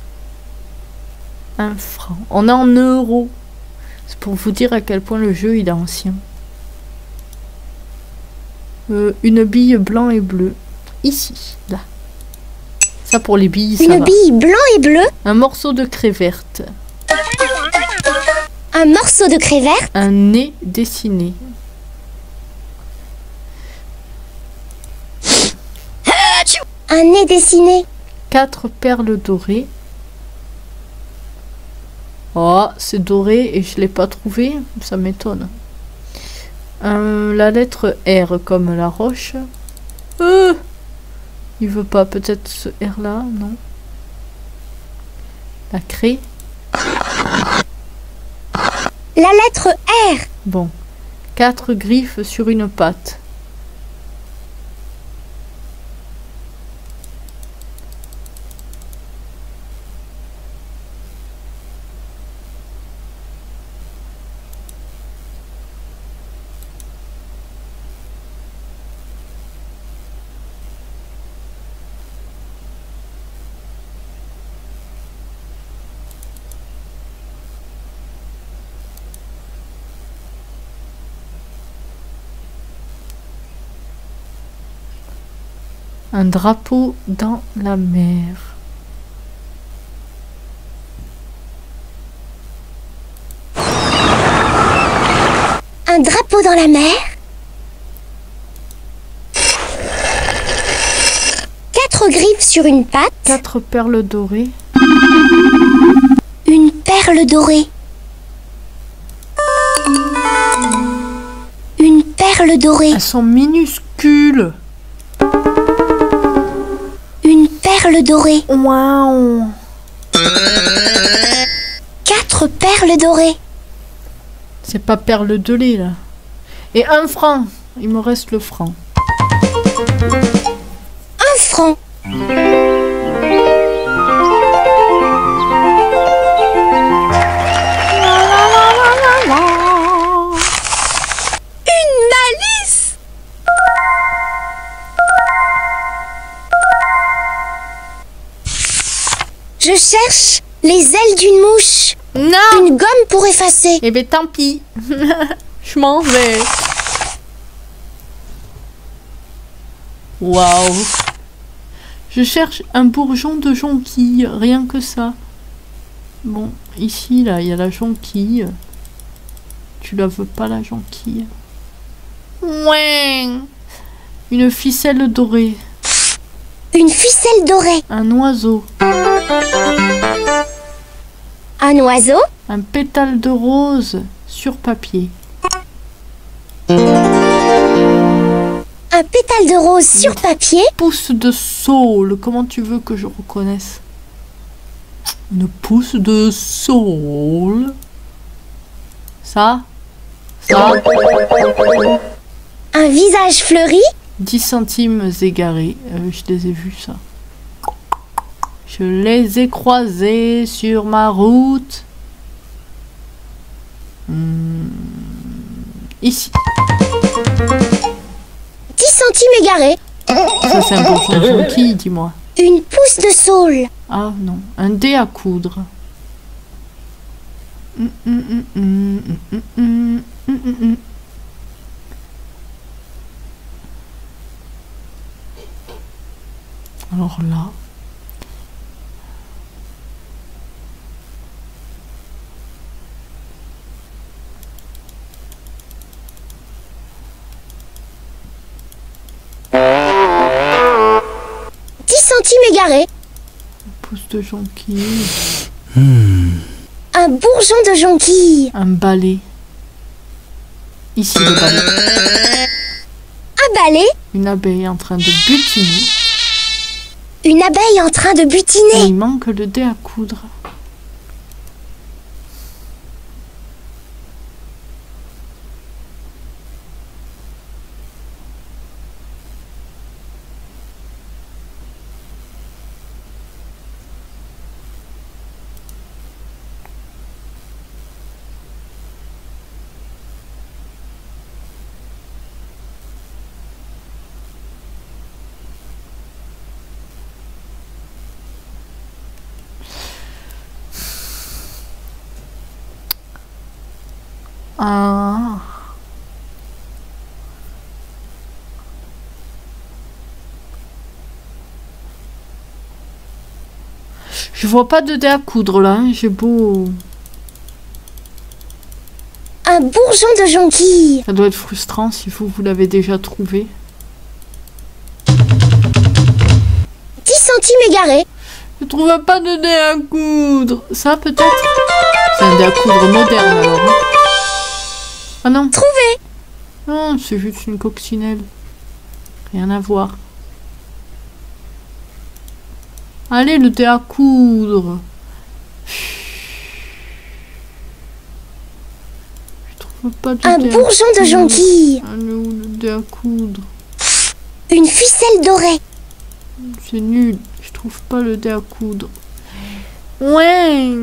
Un franc. On est en euros. C'est pour vous dire à quel point le jeu il est ancien. Euh, une bille blanc et bleu. Ici, là. Ça pour les billes, ça Une va. bille blanc et bleu. Un morceau de craie verte. Un morceau de craie verte. Un nez dessiné. Un nez dessiné. Quatre perles dorées. Oh, c'est doré et je l'ai pas trouvé. Ça m'étonne. Euh, la lettre R comme la roche. Euh, il veut pas. Peut-être ce R là, non. La craie. La lettre R. Bon. Quatre griffes sur une patte. Un drapeau dans la mer. Un drapeau dans la mer. Quatre griffes sur une patte. Quatre perles dorées. Une perle dorée. Une perle dorée. Elles sont minuscules. Une perle dorée. Waouh. Quatre perles dorées. C'est pas perle de lait là. Et un franc. Il me reste le franc. Un franc. Une malice. Je cherche Les ailes d'une mouche. Non! Une gomme pour effacer. Eh ben tant pis. Je m'en vais. Waouh. Je cherche un bourgeon de jonquille, rien que ça. Bon, ici, là, il y a la jonquille. Tu la veux pas, la jonquille? Ouais. Une ficelle dorée. Une ficelle dorée. Un oiseau. Un oiseau. Un pétale de rose sur papier. Un pétale de rose sur papier. Pousse de saule. Comment tu veux que je reconnaisse? Une pousse de saule. Ça? Ça? Un visage fleuri. dix centimes égarés. Euh, je les ai vus, ça. Je les ai croisés sur ma route. Hmm. Ici. dix centimes égarés. Ça, c'est un bourgeon de jonquille, dis-moi. Une pousse de saule. Ah non, un dé à coudre. Hum, hum, hum, hum, hum, hum, hum, hum, hum. Alors là. dix centimes égarés. Pousse de jonquille. Un bourgeon de jonquille. Un balai. Ici le balai. Un balai. Une abeille en train de butiner. Une abeille en train de Et butiner. il manque le dé à coudre. Ah. Je vois pas de dé à coudre là, hein. J'ai beau... Un bourgeon de jonquille. Ça doit être frustrant si vous, vous l'avez déjà trouvé. dix centimes égarés. Je trouve pas de dé à coudre. Ça peut-être? C'est un dé à coudre moderne alors. Hein. Ah non. Trouvé. Non, c'est juste une coccinelle. Rien à voir. Allez, le dé à coudre. Je trouve pas de Un dé à bourgeon de coudre. jonquille. Allez, où le dé à coudre? Une ficelle dorée. C'est nul. Je trouve pas le dé à coudre. Ouais.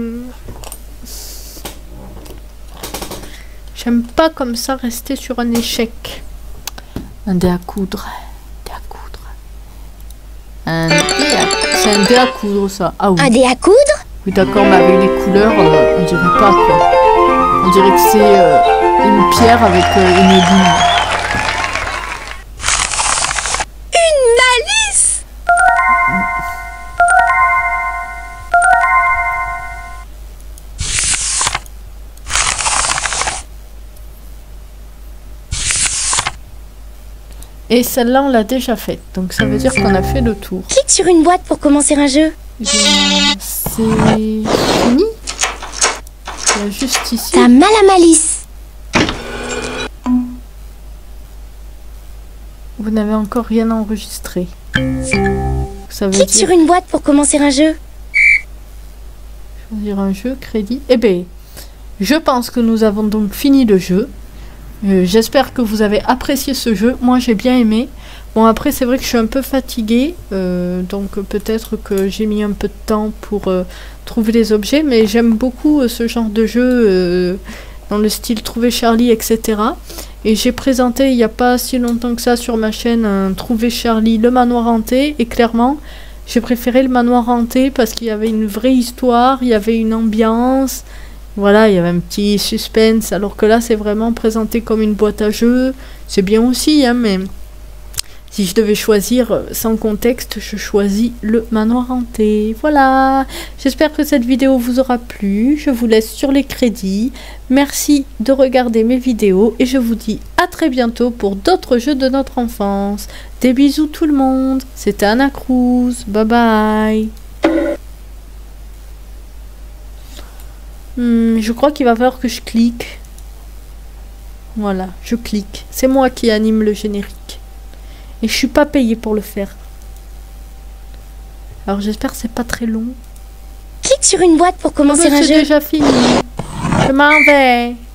J'aime pas comme ça rester sur un échec. Un dé à coudre. Dé à coudre. Un dé à... C'est un dé à coudre ça. Ah oui. Un dé à coudre. Oui d'accord, mais avec les couleurs, euh, on dirait pas quoi. On dirait que c'est euh, une pierre avec euh, une ligne. Une malice. Et celle-là, on l'a déjà faite. Donc ça veut dire qu'on a fait le tour. Clique sur une boîte pour commencer un jeu. Eh bien, c'est fini. Il y a juste ici. T'as mal à malice. Vous n'avez encore rien enregistré. Ça veut Clique dire sur une boîte pour commencer un jeu. choisir un jeu, crédit. Eh bien, je pense que nous avons donc fini le jeu. Euh, J'espère que vous avez apprécié ce jeu. Moi, j'ai bien aimé. Bon, après, c'est vrai que je suis un peu fatiguée. Euh, donc, peut-être que j'ai mis un peu de temps pour euh, trouver les objets. Mais j'aime beaucoup euh, ce genre de jeu euh, dans le style Trouver Charlie, et cetera. Et j'ai présenté il n'y a pas si longtemps que ça sur ma chaîne un Trouver Charlie, le manoir hanté. Et clairement, J'ai préféré le manoir hanté parce qu'il y avait une vraie histoire, il y avait une ambiance. Voilà, il y avait un petit suspense. Alors que là, c'est vraiment présenté comme une boîte à jeux. C'est bien aussi, hein, mais si je devais choisir sans contexte, je choisis le manoir hanté. Voilà, j'espère que cette vidéo vous aura plu. Je vous laisse sur les crédits. Merci de regarder mes vidéos et je vous dis à très bientôt pour d'autres jeux de notre enfance. Des bisous tout le monde. C'était Anna Cruz. Bye bye. Hmm, je crois qu'il va falloir que je clique. Voilà, je clique. C'est moi qui anime le générique. Et je suis pas payée pour le faire. Alors j'espère que c'est pas très long. Clique sur une boîte pour commencer Ah bah, un c'est jeu. déjà fini. Je m'en vais.